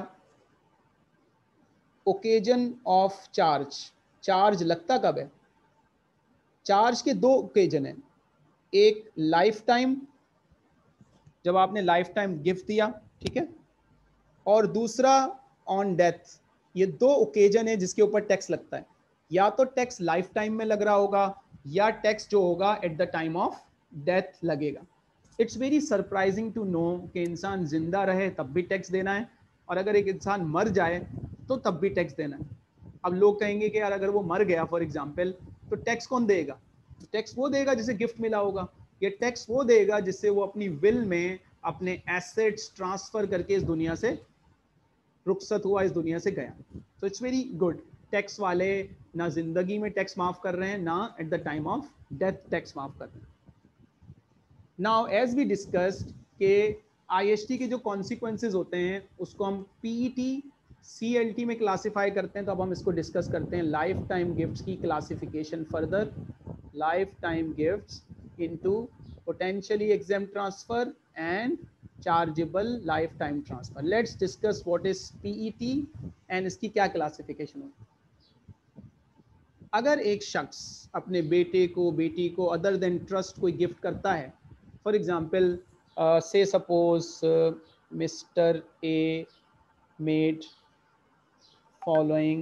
ओकेजन ऑफ चार्ज, चार्ज लगता कब है? चार्ज के दो ओकेजन है, एक लाइफ टाइम, जब आपने लाइफ टाइम गिफ्ट दिया, ठीक है, और दूसरा ऑन डेथ। ये दो ओकेजन है जिसके ऊपर टैक्स लगता है। या तो टैक्स लाइफ टाइम में लग रहा होगा या टैक्स जो होगा at the time of death लगेगा। It's very surprising to know कि इंसान जिंदा रहे तब भी टैक्स देना है और अगर एक इंसान मर जाए तो तब भी टैक्स देना है। अब लोग कहेंगे कि यार अगर वो मर गया फॉर एग्जाम्पल तो टैक्स कौन देगा? टैक्स वो देगा जिसे गिफ्ट मिला होगा, ये टैक्स वो देगा जिससे वो अपनी विल में अपने एसेट्स ट्रांसफर करके इस दुनिया से रुखसत हुआ, इस दुनिया से गया। तो इट्स वेरी गुड, टैक्स वाले ना जिंदगी में टैक्स माफ कर रहे हैं ना at the time of death tax माफ कर रहे हैं। नाउ एज वी डिस्कस्ड के IHT के जो कॉन्सिक्वेंसेज होते हैं उसको हम PET CLT में क्लासिफाई करते हैं। तो अब हम इसको डिस्कस करते हैं लाइफ टाइम गिफ्ट्स की classification further. Lifetime gifts into potentially exempt transfer and chargeable lifetime transfer. Let's discuss what is PET and इसकी क्या क्लासिफिकेशन होगी। अगर एक शख्स अपने बेटे को बेटी को अदर देन ट्रस्ट कोई गिफ्ट करता है, for example say suppose Mr. A made following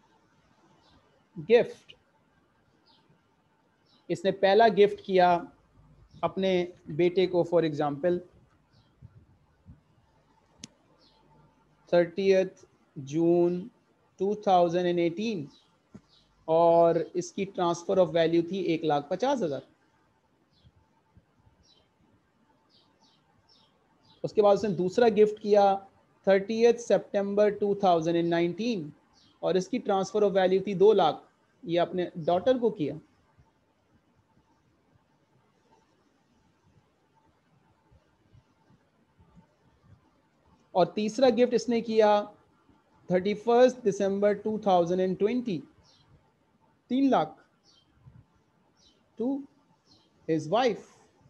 gift, इसने पहला गिफ्ट किया अपने बेटे को फॉर एग्जाम्पल 30th जून 2018 और इसकी ट्रांसफर ऑफ वैल्यू थी 1,50,000। उसके बाद उसने दूसरा गिफ्ट किया 30th सितंबर 2019 और इसकी ट्रांसफर ऑफ वैल्यू थी 2 लाख, ये अपने डॉटर को किया। और तीसरा गिफ्ट इसने किया 31 दिसंबर 2020, 3 लाख टू हिज वाइफ।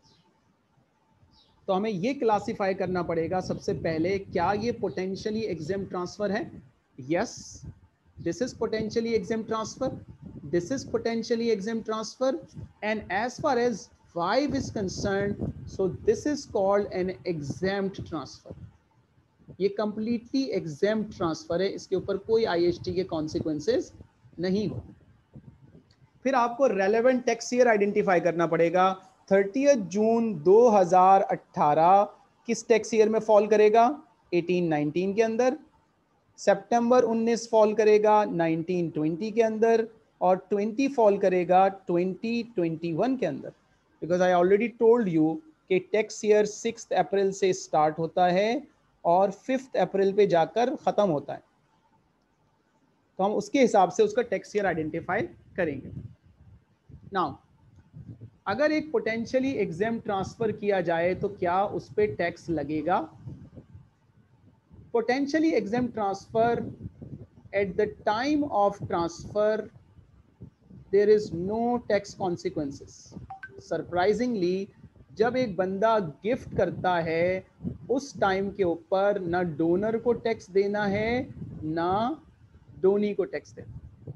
तो हमें ये क्लासिफाई करना पड़ेगा सबसे पहले, क्या ये पोटेंशियली एग्जेम्प्ट ट्रांसफर है? Yes, this is potentially exempt transfer, this is potentially exempt transfer and as far as wife is concerned, so this is called an exempt transfer. ये कंप्लीटली एग्जेम्प्ट ट्रांसफर है, इसके ऊपर कोई IHT के consequences नहीं हो। फिर आपको रेलेवेंट टैक्स ईयर आइडेंटिफाई करना पड़ेगा। 30 जून 2018 किस टैक्स ईयर में फॉल करेगा? 18-19 के अंदर। सितंबर 19 फॉल करेगा 19-20 के अंदर और 20 फॉल करेगा 2021 के अंदर। Because I already told you कि टैक्स ईयर 6 अप्रैल से स्टार्ट होता है और 5 अप्रैल पे जाकर ख़त्म होता है। तो हम उसके हिसाब से उसका टैक्स ईयर आइडेंटिफाई करेंगे। नाउ अगर एक पोटेंशियली एग्जेम्प्ट ट्रांसफर किया जाए तो क्या उस पर टैक्स लगेगा? Potentially exempt transfer, at the time of transfer there is no tax consequences. Surprisingly जब एक बंदा गिफ्ट करता है उस टाइम के ऊपर ना डोनर को टैक्स देना है ना डोनी को टैक्स देना।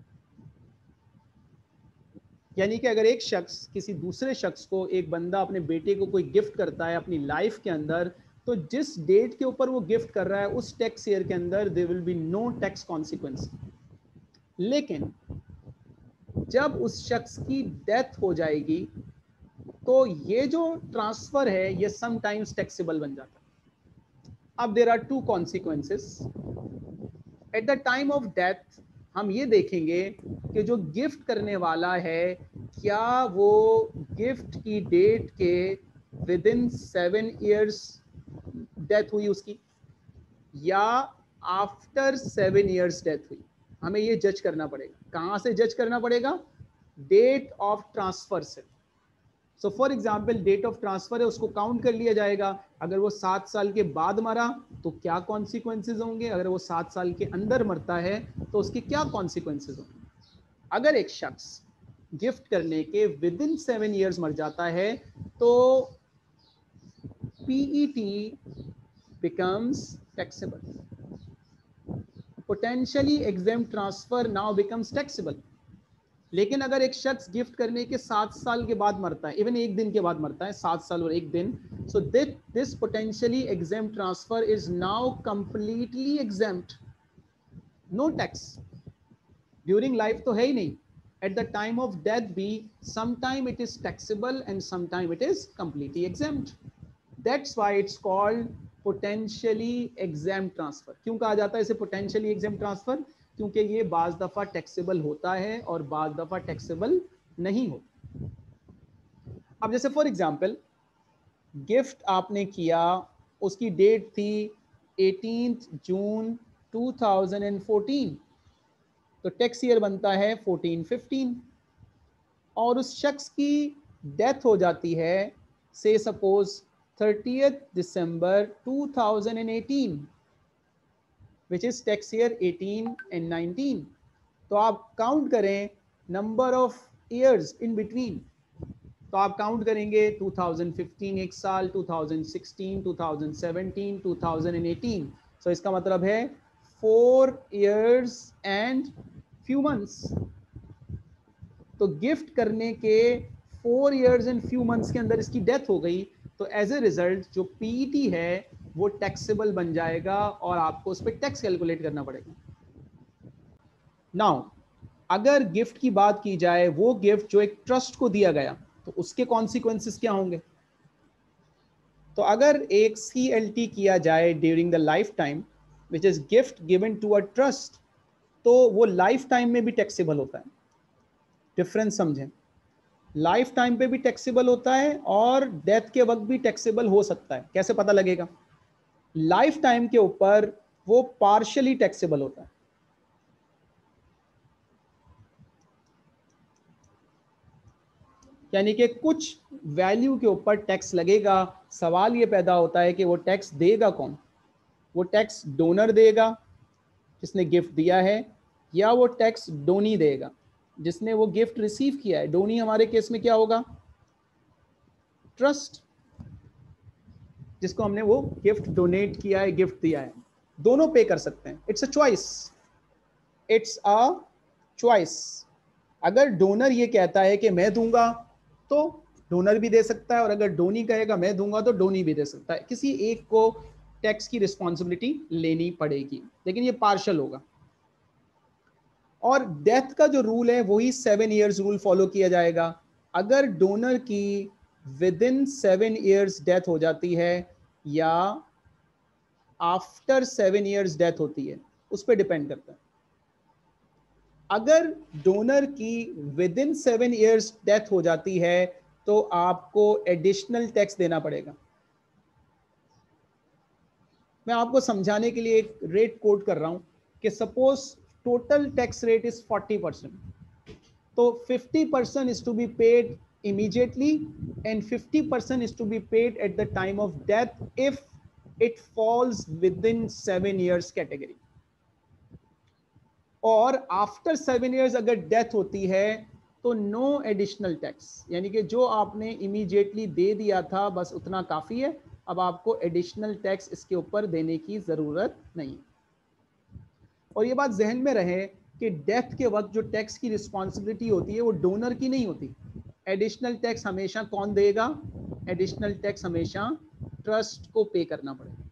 यानी कि अगर एक शख्स किसी दूसरे शख्स को, एक बंदा अपने बेटे को कोई गिफ्ट करता है अपनी लाइफ के अंदर, तो जिस डेट के ऊपर वो गिफ्ट कर रहा है उस टैक्स ईयर के अंदर there will be no tax consequence. लेकिन जब उस शख्स की डेथ हो जाएगी तो ये जो ट्रांसफर है ये समटाइम्स टैक्सेबल बन जाता है। अब there are 2 consequences. At the time of death हम ये देखेंगे कि जो गिफ्ट करने वाला है क्या वो गिफ्ट की डेट के विद इन 7 ईयर्स डेथ हुई उसकी या आफ्टर 7 ईयर्स डेथ हुई। हमें ये जज करना पड़ेगा। कहां से जज करना पड़ेगा? डेट ऑफ ट्रांसफर से। So for example date of transfer है, उसको काउंट कर लिया जाएगा। अगर वो 7 साल के बाद मरा तो क्या कॉन्सिक्वेंसेज होंगे, अगर वो 7 साल के अंदर मरता है तो उसके क्या कॉन्सिक्वेंसेज होंगे। अगर एक शख्स गिफ्ट करने के विद इन 7 ईयर्स मर जाता है तो PET becomes taxable. Potentially exempt transfer now becomes taxable. लेकिन अगर एक शख्स गिफ्ट करने के 7 साल के बाद मरता है, इवन एक दिन के बाद मरता है, 7 साल और एक दिन, so this potentially exempt transfer is now completely exempt, no tax. During life तो है ही नहीं, at the time of death भी sometime it is taxable and sometime it is completely exempt. That's why it's called potentially exempt transfer. क्यों कहा जाता है इसे potentially exempt transfer? क्योंकि ये बाज दफा टैक्सेबल होता है और बाज दफा टैक्सेबल नहीं होता। अब जैसे फॉर एग्जांपल गिफ्ट आपने किया, उसकी डेट थी 18 जून 2014, तो टैक्स ईयर बनता है 1415, और उस शख्स की डेथ हो जाती है say suppose 30th December 2018, which is tax year 18 and 19. तो आप काउंट करें number of years in between, तो आप काउंट करेंगे 2015 एक साल, 2016, 2017, 2018, सो इसका मतलब है 4 years and few months। तो गिफ्ट करने के 4 years and few months के अंदर इसकी डेथ हो गई, तो एज ए रिजल्ट जो पीईटी है वो टैक्सेबल बन जाएगा और आपको उस पर टैक्स कैलकुलेट करना पड़ेगा। नाउ अगर गिफ्ट की बात की जाए, वो गिफ्ट जो एक ट्रस्ट को दिया गया, तो उसके कॉन्सिक्वेंसेस क्या होंगे। तो अगर एक CLT किया जाए during the lifetime which is gift given to a trust, तो वो लाइफ टाइम में भी टैक्सेबल होता है। डिफरेंस समझें, लाइफ टाइम पे भी टैक्सेबल होता है और डेथ के वक्त भी टैक्सेबल हो सकता है। कैसे पता लगेगा? लाइफ टाइम के ऊपर वो पार्शियली टैक्सेबल होता है, यानी कि कुछ वैल्यू के ऊपर टैक्स लगेगा। सवाल ये पैदा होता है कि वो टैक्स देगा कौन? वो टैक्स डोनर देगा जिसने गिफ्ट दिया है, या वो टैक्स डोनी देगा जिसने वो गिफ्ट रिसीव किया है। डोनी हमारे केस में क्या होगा? ट्रस्ट, जिसको हमने वो गिफ्ट डोनेट किया है, गिफ्ट दिया है। दोनों पे कर सकते हैं, it's a choice, it's a choice. अगर डोनर ये कहता है कि मैं दूंगा तो डोनर भी दे सकता है, और अगर डोनी कहेगा मैं दूंगा तो डोनी भी दे सकता है। किसी एक को टैक्स की रिस्पॉन्सिबिलिटी लेनी पड़ेगी, लेकिन ये पार्शल होगा। और डेथ का जो रूल है वही 7 years रूल फॉलो किया जाएगा। अगर डोनर की विद इन 7 years डेथ हो जाती है या आफ्टर 7 years डेथ होती है, उस पर डिपेंड करता है। अगर डोनर की विद इन 7 years डेथ हो जाती है तो आपको एडिशनल टैक्स देना पड़ेगा। मैं आपको समझाने के लिए एक रेट कोट कर रहा हूं कि suppose total tax rate is 40%, तो 50% is to be paid immediately and 50% is to be paid at the time of death if it falls within 7 years category। और आफ्टर 7 years अगर डेथ होती है तो नो एडिशनल टैक्स, यानी कि जो आपने इमीडिएटली दे दिया था बस उतना काफ़ी है, अब आपको एडिशनल टैक्स इसके ऊपर देने की ज़रूरत नहीं। और ये बात जहन में रहे कि डेथ के वक्त जो टैक्स की रिस्पॉन्सिबिलिटी होती है वो डोनर की नहीं होती। एडिशनल टैक्स हमेशा कौन देगा? एडिशनल टैक्स हमेशा ट्रस्ट को पे करना पड़ेगा।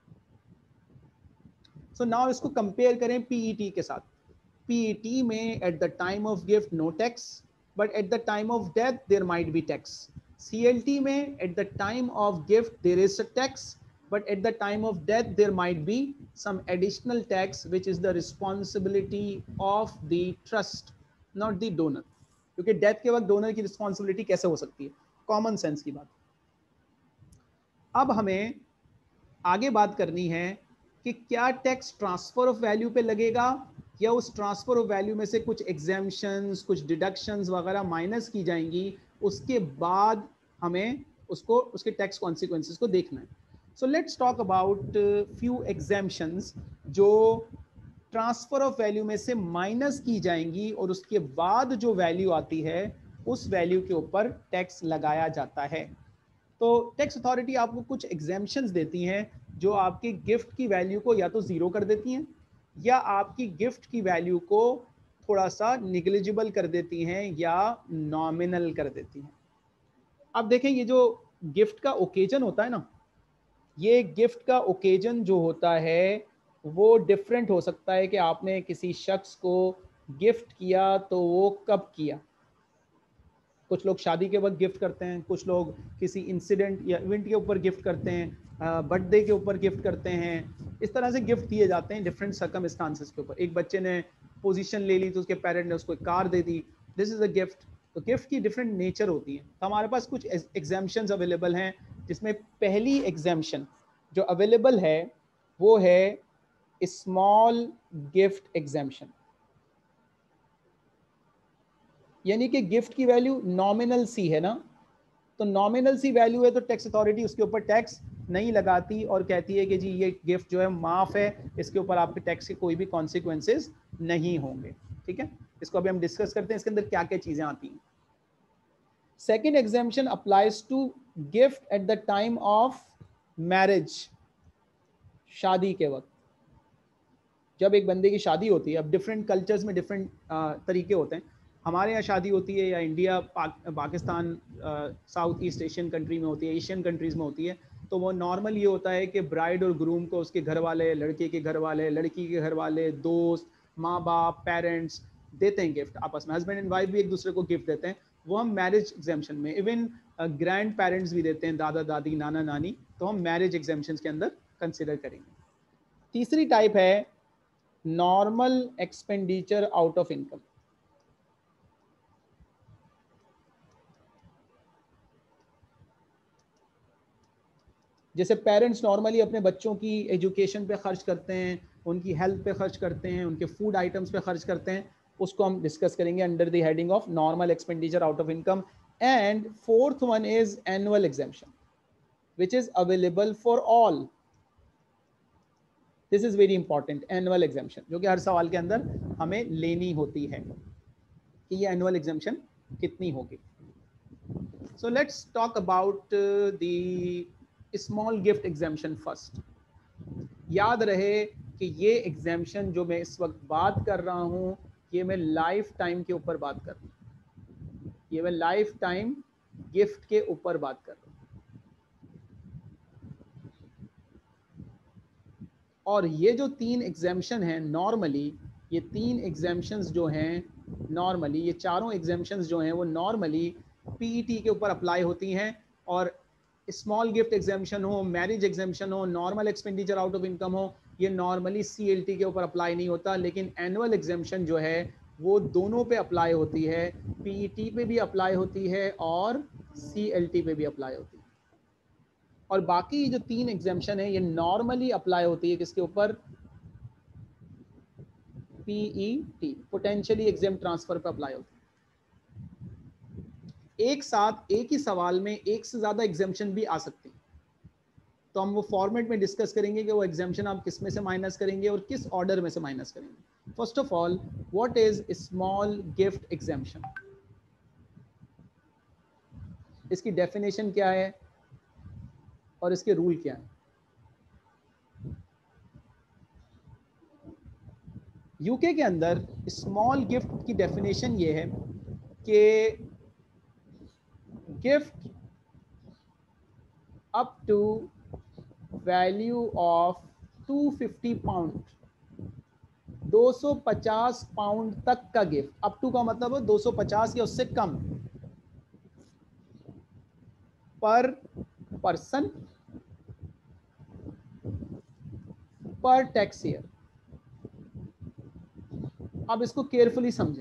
सो नाउ इसको कंपेयर करें पीईटी के साथ। पीईटी में at the time of gift no tax, but at the time of death there might be tax. CLT में at the time of gift there is a tax, but at the time of death there might be some additional tax which is the responsibility of the trust, not the donor। क्योंकि death के वक्त donor की responsibility कैसे हो सकती है? Common sense की बात। अब हमें आगे बात करनी है कि क्या टैक्स ट्रांसफर ऑफ वैल्यू पे लगेगा या उस ट्रांसफर ऑफ वैल्यू में से कुछ एग्जेम्पशंस, कुछ डिडक्शंस वगैरह माइनस की जाएंगी, उसके बाद हमें उसको उसके टैक्स कॉन्सिक्वेंसेस को देखना है। So let's talk about few exemptions जो ट्रांसफर ऑफ वैल्यू में से माइनस की जाएंगी और उसके बाद जो वैल्यू आती है उस वैल्यू के ऊपर टैक्स लगाया जाता है। तो टैक्स अथॉरिटी आपको कुछ एग्जेम्पशंस देती हैं जो आपकी गिफ्ट की वैल्यू को या तो ज़ीरो कर देती हैं या आपकी गिफ्ट की वैल्यू को थोड़ा सा निग्लिजिबल कर देती हैं या नॉमिनल कर देती हैं। अब देखें, ये जो गिफ्ट का ओकेजन होता है ना, ये गिफ्ट का ओकेजन जो होता है वो डिफरेंट हो सकता है कि आपने किसी शख्स को गिफ्ट किया तो वो कब किया। कुछ लोग शादी के वक्त गिफ्ट करते हैं, कुछ लोग किसी इंसिडेंट या इवेंट के ऊपर गिफ्ट करते हैं, बर्थडे के ऊपर गिफ्ट करते हैं। इस तरह से गिफ्ट दिए जाते हैं डिफरेंट सर्कमस्टांसेस के ऊपर। एक बच्चे ने पोजीशन ले ली तो उसके पेरेंट ने उसको एक कार दे दी, दिस इज अ गिफ्ट। तो गिफ्ट की डिफरेंट नेचर होती है। तो हमारे पास कुछ एग्जाम्पशंस अवेलेबल हैं, जिसमें पहली एग्जाम्पशन जो अवेलेबल है वो है स्मॉल गिफ्ट एग्जाम्पशन, यानी कि गिफ्ट की वैल्यू नॉमिनल सी है ना, तो नॉमिनल सी वैल्यू है तो टैक्स अथॉरिटी उसके ऊपर टैक्स नहीं लगाती और कहती है कि जी ये गिफ्ट जो है माफ है, इसके ऊपर आपके टैक्स के कोई भी कॉन्सिक्वेंसेस नहीं होंगे। ठीक है, इसको अभी हम डिस्कस करते हैं इसके अंदर क्या क्या चीजें आती हैं। Second exemption applies to gift at the time of marriage, शादी के वक्त। जब एक बंदे की शादी होती है, अब डिफरेंट कल्चर्स में डिफरेंट तरीके होते हैं। हमारे यहाँ शादी होती है या India Pakistan south east Asian country में होती है, एशियन कंट्रीज में होती है, तो वो नॉर्मल ये होता है कि ब्राइड और ग्रूम को उसके घर वाले, लड़के के घर वाले, लड़की के घर वाले, दोस्त, माँ बाप, पेरेंट्स देते हैं गिफ्ट आपस में। हस्बैंड एंड वाइफ भी एक दूसरे को गिफ्ट देते हैं। वो हम मैरिज एग्जाम्पशन में, इवन ग्रैंड पेरेंट्स भी देते हैं, दादा दादी, नाना नानी, तो हम मैरिज एग्जाम्पशन के अंदर कंसिडर करेंगे। तीसरी टाइप है normal expenditure out of income. जैसे पेरेंट्स नॉर्मली अपने बच्चों की एजुकेशन पे खर्च करते हैं, उनकी हेल्थ पे खर्च करते हैं, उनके फूड आइटम्स पे खर्च करते हैं, उसको हम डिस्कस करेंगे under the heading of normal expenditure out of income. And fourth one is annual exemption which is available for all. This is very important, annual exemption, जो कि हर सवाल के अंदर हमें लेनी होती है कि ये एनुअल एग्जेम्पशन कितनी होगी। So let's talk about the small gift exemption first. याद रहे कि ये एग्जेम्पशन जो मैं इस वक्त बात कर रहा हूं, ये मैं लाइफ टाइम के ऊपर बात कर रहा हूं, ये मैं लाइफ टाइम गिफ्ट के ऊपर बात कर रहा हूं। और ये जो तीन एग्जेम्पशन हैं नॉर्मली, ये तीन एग्जेम्पशंस जो हैं नॉर्मली, ये चारों एग्जेम्पशंस जो हैं वो नॉर्मली पीईटी के ऊपर अप्लाई होती हैं। और स्मॉल गिफ्ट एग्जेम्पशन हो, मैरिज एग्जेम्पशन हो, normal expenditure out of income हो, ये नॉर्मली सीएलटी के ऊपर अप्लाई नहीं होता। लेकिन एनुअल एग्जेम्पशन जो है वो दोनों पे अप्लाई होती है, पीईटी पे भी अप्लाई होती है और सीएलटी पे भी अप्लाई होती है। और बाकी जो तीन एग्जेम्पशन है ये नॉर्मली अप्लाई होती है किसके ऊपर? पीईटी, पोटेंशियली एग्जेम्प्ट ट्रांसफर पे अप्लाई होती है। एक साथ एक ही सवाल में एक से ज्यादा एग्जेम्पशन भी आ सकती है, तो हम वो फॉर्मेट में डिस्कस करेंगे कि वो एग्जेम्पशन आप किस में से माइनस करेंगे और किस ऑर्डर में से माइनस करेंगे। First of all, what is small gift exemption? इसकी डेफिनेशन क्या है और इसके रूल क्या है? यूके के अंदर स्मॉल गिफ्ट की डेफिनेशन ये है कि gift up to value of 250 pound, 250 pound तक का गिफ्ट। अप टू का मतलब है 250 या उससे कम पर पर्सन पर टैक्स ईयर। अब इसको केयरफुली समझें।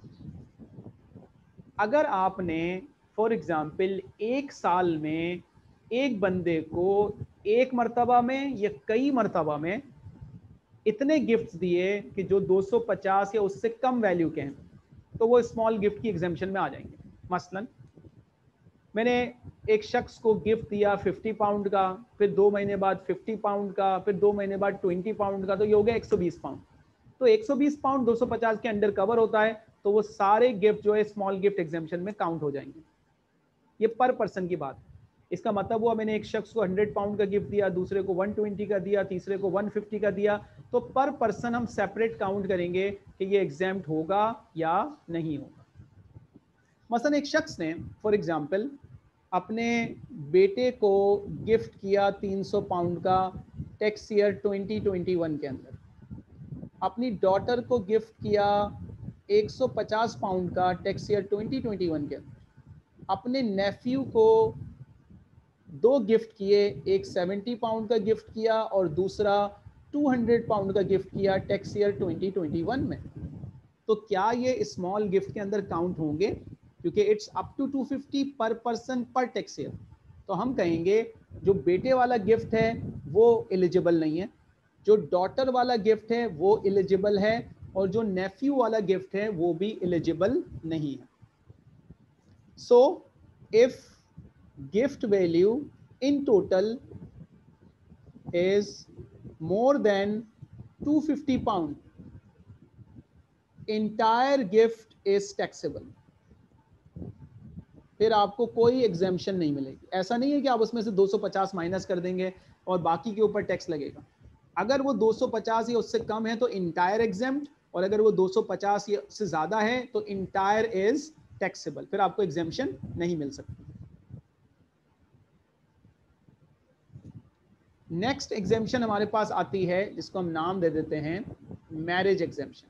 अगर आपने फॉर एग्जाम्पल एक साल में एक बंदे को एक मर्तबा में या कई मर्तबा में इतने गिफ्ट्स दिए कि जो 250 या उससे कम वैल्यू के हैं, तो वो स्मॉल गिफ्ट की एग्जेम्पशन में आ जाएंगे। मसलन मैंने एक शख्स को गिफ्ट दिया 50 पाउंड का, फिर 2 महीने बाद 50 पाउंड का, फिर 2 महीने बाद 20 पाउंड का, तो ये हो गया 120 पाउंड। तो 120 पाउंड 250 के अंडर कवर होता है, तो वो सारे गिफ्ट जो है स्मॉल गिफ्ट एग्जेम्पशन में काउंट हो जाएंगे। ये पर पर्सन की बात है। इसका मतलब हुआ मैंने एक शख्स को 100 पाउंड का गिफ्ट दिया, दूसरे को 120 का दिया, तीसरे को 150 का दिया, तो पर पर्सन हम सेपरेट काउंट करेंगे कि ये एग्जेम्प्ट होगा या नहीं होगा। मसलन एक शख्स ने फॉर एग्जांपल अपने बेटे को गिफ्ट किया 300 पाउंड का टैक्स ईयर 2021 के अंदर, अपनी डॉटर को गिफ्ट किया 150 पाउंड का टैक्स ईयर 2021 के अंदर, अपने नेफ्यू को 2 गिफ्ट किए, एक 70 पाउंड का गिफ्ट किया और दूसरा 200 पाउंड का गिफ्ट किया टैक्स ईयर 2021 में। तो क्या ये स्मॉल गिफ्ट के अंदर काउंट होंगे? क्योंकि इट्स अप टू 250 पर पर्सन पर टैक्स ईयर। तो हम कहेंगे जो बेटे वाला गिफ्ट है वो एलिजिबल नहीं है, जो डॉटर वाला गिफ्ट है वो एलिजिबल है, और जो नेफ्यू वाला गिफ्ट है वो भी एलिजिबल नहीं है। So if gift value in total is more than 250 pound, entire gift is taxable। फिर आपको कोई एग्जेम्पशन नहीं मिलेगी। ऐसा नहीं है कि आप उसमें से 250 माइनस कर देंगे और बाकी के ऊपर टैक्स लगेगा। अगर वो 250 या उससे कम है तो इंटायर एग्जेम्प्ट, और अगर वो 250 या से ज्यादा है तो इंटायर इज टैक्सेबल, फिर आपको एग्जेम्पशन नहीं मिल सकती। नेक्स्ट एग्जेम्पशन हमारे पास आती है जिसको हम नाम दे देते हैं मैरिज एग्जेम्पशन।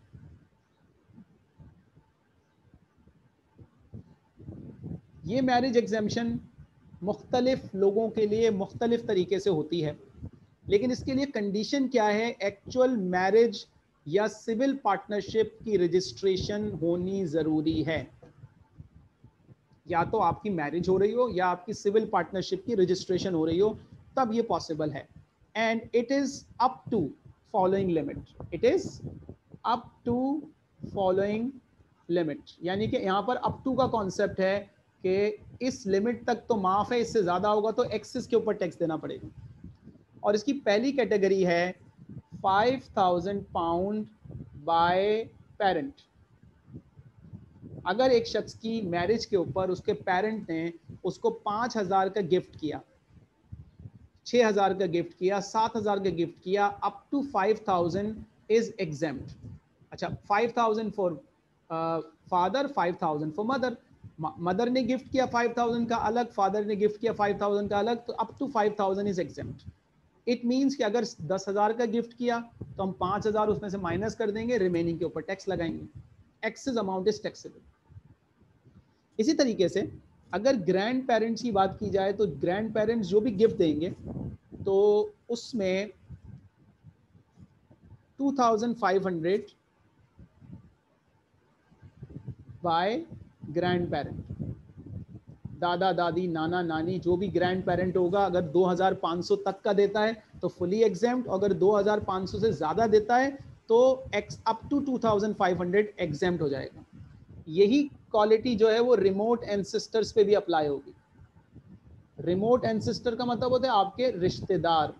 ये मैरिज एग्जेम्पशन मुख्तलिफ लोगों के लिए मुख्तलिफ तरीके से होती है, लेकिन इसके लिए कंडीशन क्या है? एक्चुअल मैरिज या सिविल पार्टनरशिप की रजिस्ट्रेशन होनी जरूरी है। या तो आपकी मैरिज हो रही हो या आपकी सिविल पार्टनरशिप की रजिस्ट्रेशन हो रही हो, तब ये पॉसिबल है। And it is up to following limit, it is up to following limit, यानी कि यहाँ पर अप टू का कॉन्सेप्ट है कि इस लिमिट तक तो माफ है, इससे ज्यादा होगा तो एक्सेस के ऊपर टैक्स देना पड़ेगा। और इसकी पहली कैटेगरी है 5000 पाउंड बाय पेरेंट। अगर एक शख्स की मैरिज के ऊपर उसके पेरेंट ने उसको 5000 का गिफ्ट किया, 6000 का गिफ्ट किया, 7000 का गिफ्ट किया, अप टू 5000 इज एग्जेम्प्ट। अच्छा, 5000 for father, 5000 for mother. Mother ने गिफ्ट किया 5000 का अलग, फादर ने गिफ्ट किया 5000 का अलग, तो up to 5000 is exempt. It means कि अगर 10,000 का गिफ्ट किया तो हम 5,000 उसमें से माइनस कर देंगे, रिमेनिंग के ऊपर टैक्स लगाएंगे। Excess amount is taxable. इसी तरीके से अगर ग्रैंड पेरेंट्स की बात की जाए तो ग्रैंड पेरेंट्स जो भी गिफ्ट देंगे तो उसमें 2500 बाय ग्रैंड पेरेंट। दादा दादी नाना नानी जो भी ग्रैंड पेरेंट होगा, अगर 2500 तक का देता है तो फुली एग्जेम्प्ट, अगर 2500 से ज्यादा देता है तो अप टू 2500 एग्जेम्प्ट हो जाएगा। यही क्वालिटी जो है वो रिमोट एंसेस्टर्स पे भी अप्लाई होगी। रिमोट एंसेस्टर का मतलब होता है आपके रिश्तेदार,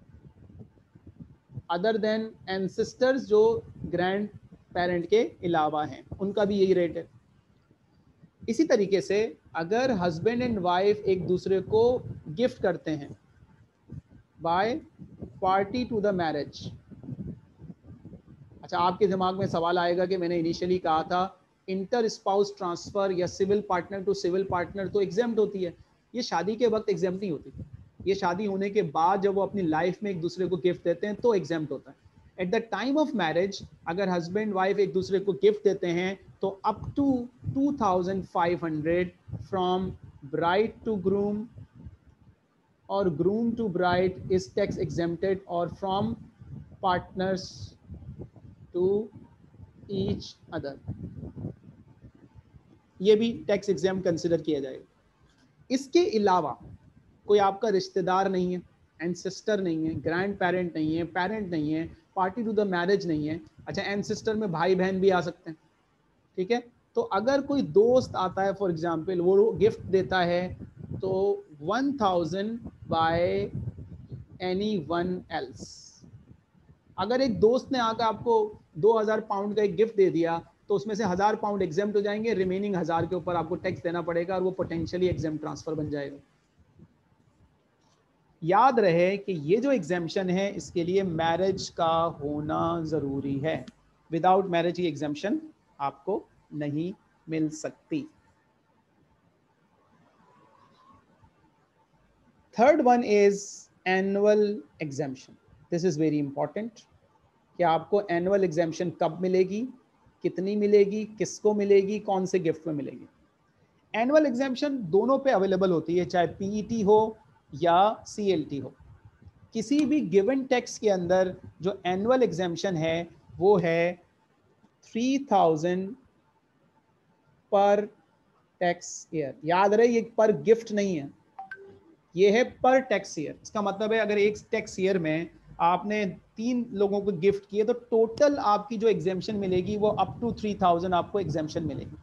अदर देन एंसेस्टर्स जो ग्रैंड पेरेंट के अलावा हैं, उनका भी यही रेट है। इसी तरीके से अगर हस्बैंड एंड वाइफ एक दूसरे को गिफ्ट करते हैं by party to the marriage. अच्छा, आपके दिमाग में सवाल आएगा कि मैंने इनिशियली कहा था इंटर स्पाउस ट्रांसफर या civil partner to civil partner तो एग्जेम्प्ट होती है, ये शादी के वक्त एग्जेम्प्ट नहीं होती, ये शादी होने के बाद जब वो अपनी लाइफ में एक दूसरे को गिफ्ट देते हैं तो एग्जेम्प्ट होता है। At the time of marriage अगर हस्बैंड वाइफ एक दूसरे को गिफ्ट देते हैं तो up to 2500 from bride to groom और groom to bride is tax exempted, और from partners to each other ये भी टैक्स एग्जाम कंसिडर किया जाएगा। इसके अलावा कोई आपका रिश्तेदार नहीं है, एंसेस्टर नहीं है, ग्रैंड पेरेंट नहीं है, पेरेंट नहीं है, पार्टी टू द मैरिज नहीं है। अच्छा, एंसेस्टर में भाई बहन भी आ सकते हैं, ठीक है, तो अगर कोई दोस्त आता है फॉर एग्जाम्पल, वो गिफ्ट देता है तो 1000 बाय एनी वन एल्स। अगर एक दोस्त ने आकर आपको 2000 पाउंड का एक गिफ्ट दे दिया तो उसमें से 1000 पाउंड एग्जाम हो जाएंगे, रिमेनिंग 1000 के ऊपर आपको टैक्स देना पड़ेगा और वो पोटेंशियली एग्जाम ट्रांसफर बन जाएगा। याद रहे कि ये जो एग्जामेशन है इसके लिए मैरिज का होना जरूरी है। विदाउट मैरिज की एग्जामेशन आपको नहीं मिल सकती। Third one is annual exemption. This is very important कि आपको एनुअल एग्जामेशन कब मिलेगी, कितनी मिलेगी, किसको मिलेगी, कौन से गिफ्ट में मिलेगी। एनुअल एग्जामेशन दोनों पे अवेलेबल होती है, चाहे पीईटी हो या सीएलटी हो। किसी भी गिवन टेक्स्ट के अंदर जो एनुअल एग्जामेशन है वो है 3000 पर टैक्स ईयर। याद रहे ये पर गिफ्ट नहीं है, ये है पर टैक्स ईयर। इसका मतलब है अगर एक टैक्स ईयर में आपने 3 लोगों को गिफ्ट किए तो टोटल आपकी जो एग्जामेशन मिलेगी वो अप टू 3000 आपको एग्जामेशन मिलेगी,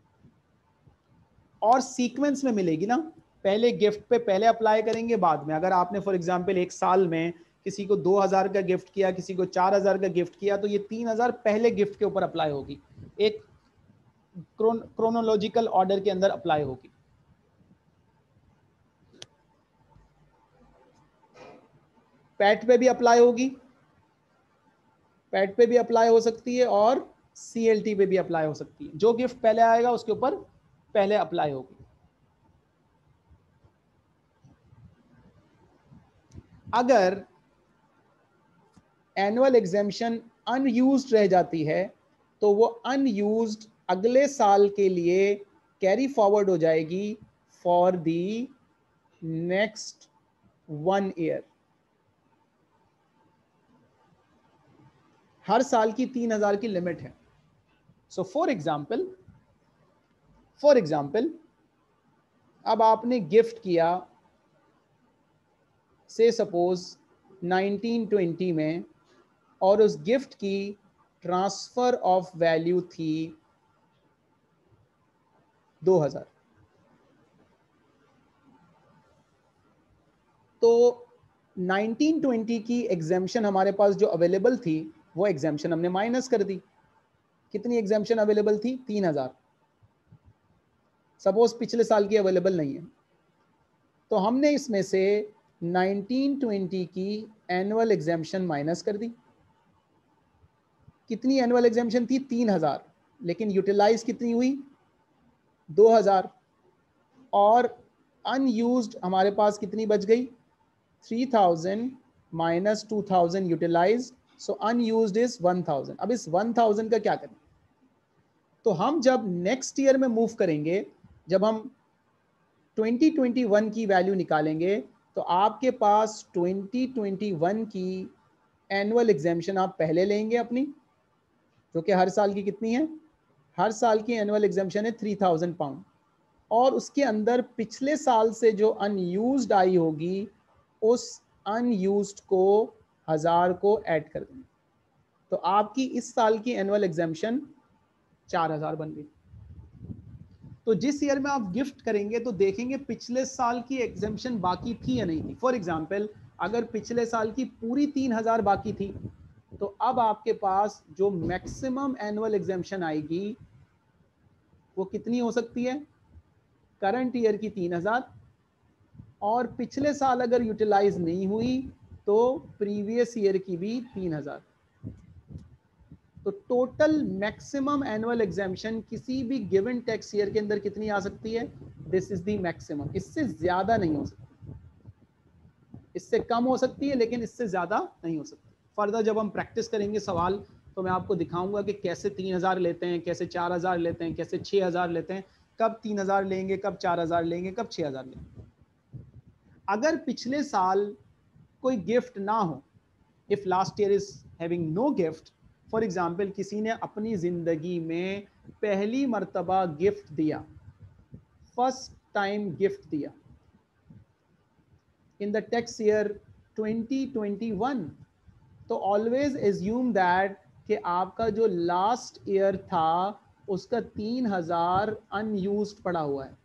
और सीक्वेंस में मिलेगी ना। पहले गिफ्ट पे पहले अप्लाई करेंगे, बाद में अगर आपने फॉर एग्जांपल एक साल में किसी को 2000 का गिफ्ट किया, किसी को 4000 का गिफ्ट किया, तो ये 3000 पहले गिफ्ट के ऊपर अप्लाई होगी, एक क्रोनोलॉजिकल ऑर्डर के अंदर अप्लाई होगी। पैट पे भी अप्लाई होगी, पैट पे भी अप्लाई हो सकती है और सीएलटी पे भी अप्लाई हो सकती है। जो गिफ्ट पहले आएगा उसके ऊपर पहले अप्लाई होगी। अगर एनुअल एग्जामेशन अनयूज्ड रह जाती है तो वो अनयूज्ड अगले साल के लिए कैरी फॉरवर्ड हो जाएगी फॉर द नेक्स्ट 1 ईयर। हर साल की 3000 की लिमिट है। सो फॉर एग्जाम्पल अब आपने गिफ्ट किया से सपोज 1920 में, और उस गिफ्ट की ट्रांसफर ऑफ वैल्यू थी 2000, तो 1920 की एग्जामेशन हमारे पास जो अवेलेबल थी वो एग्जामेशन हमने माइनस कर दी। कितनी एग्जामेशन अवेलेबल थी? 3000। सपोज पिछले साल की अवेलेबल नहीं है, तो हमने इसमें से 1920 की एनुअल एग्जामेशन माइनस कर दी। कितनी एनुअल एग्जामेशन थी? 3000, लेकिन यूटिलाइज कितनी हुई? 2000। और अनयूज्ड हमारे पास कितनी बच गई? 3000 minus 2000 utilise, so unused is 1000। अब इस 1000 का क्या करें? तो हम जब नेक्स्ट ईयर में मूव करेंगे, जब हम 2021 की वैल्यू निकालेंगे, तो आपके पास 2021 की एनुअल एग्जामेशन आप पहले लेंगे अपनी, जो कि हर साल की कितनी है? हर साल की एनुअल एग्जामेशन है 3000 पाउंड, और उसके अंदर पिछले साल से जो अनयूज्ड आई होगी उस अनयूज्ड को 1000 को ऐड कर देंगे, तो आपकी इस साल की एनुअल एग्जामेशन 4000 बन गई। तो जिस ईयर में आप गिफ्ट करेंगे तो देखेंगे पिछले साल की एग्जामेशन बाकी थी या नहीं थी। फॉर एग्जाम्पल अगर पिछले साल की पूरी 3000 बाकी थी, तो अब आपके पास जो मैक्सिमम एनुअल एग्जामेशन आएगी वो कितनी हो सकती है? करंट ईयर की 3000, और पिछले साल अगर यूटिलाइज नहीं हुई तो प्रीवियस ईयर की भी 3000। तो टोटल मैक्सिमम एनुअल एग्जामेशन किसी भी गिवन टैक्स ईयर के अंदर कितनी आ सकती है? This is the maximum. इससे ज्यादा नहीं हो सकती, इससे कम हो सकती है लेकिन इससे ज्यादा नहीं हो सकती। फर्दर जब हम प्रैक्टिस करेंगे सवाल, तो मैं आपको दिखाऊंगा कि कैसे 3000 लेते हैं, कैसे 4000 लेते हैं, कैसे 6000 लेते हैं, कब 3000 लेंगे, कब 4000 लेंगे, कब 6000 लेंगे। अगर पिछले साल कोई गिफ्ट ना हो, if last year is having no gift, for example किसी ने अपनी जिंदगी में पहली मर्तबा गिफ्ट दिया, फर्स्ट टाइम गिफ्ट दिया इन द टैक्स ईयर 2021, तो ऑलवेज एज्यूम दैट कि आपका जो लास्ट ईयर था उसका 3000 अनयूज्ड पड़ा हुआ है।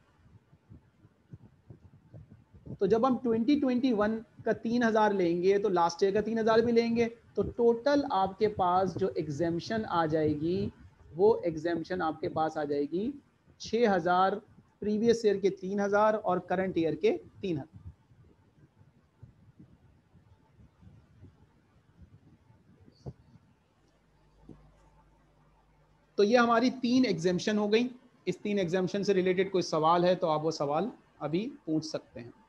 तो जब हम 2021 का 3000 लेंगे तो लास्ट ईयर का 3000 भी लेंगे, तो टोटल आपके पास जो एग्जेम्पशन आ जाएगी वो एग्जेम्पशन आपके पास आ जाएगी 6000, प्रीवियस ईयर के 3000 और करंट ईयर के 3000। तो ये हमारी 3 एग्जेम्पशन हो गई। इस 3 एग्जेम्पशन से रिलेटेड कोई सवाल है तो आप वो सवाल अभी पूछ सकते हैं।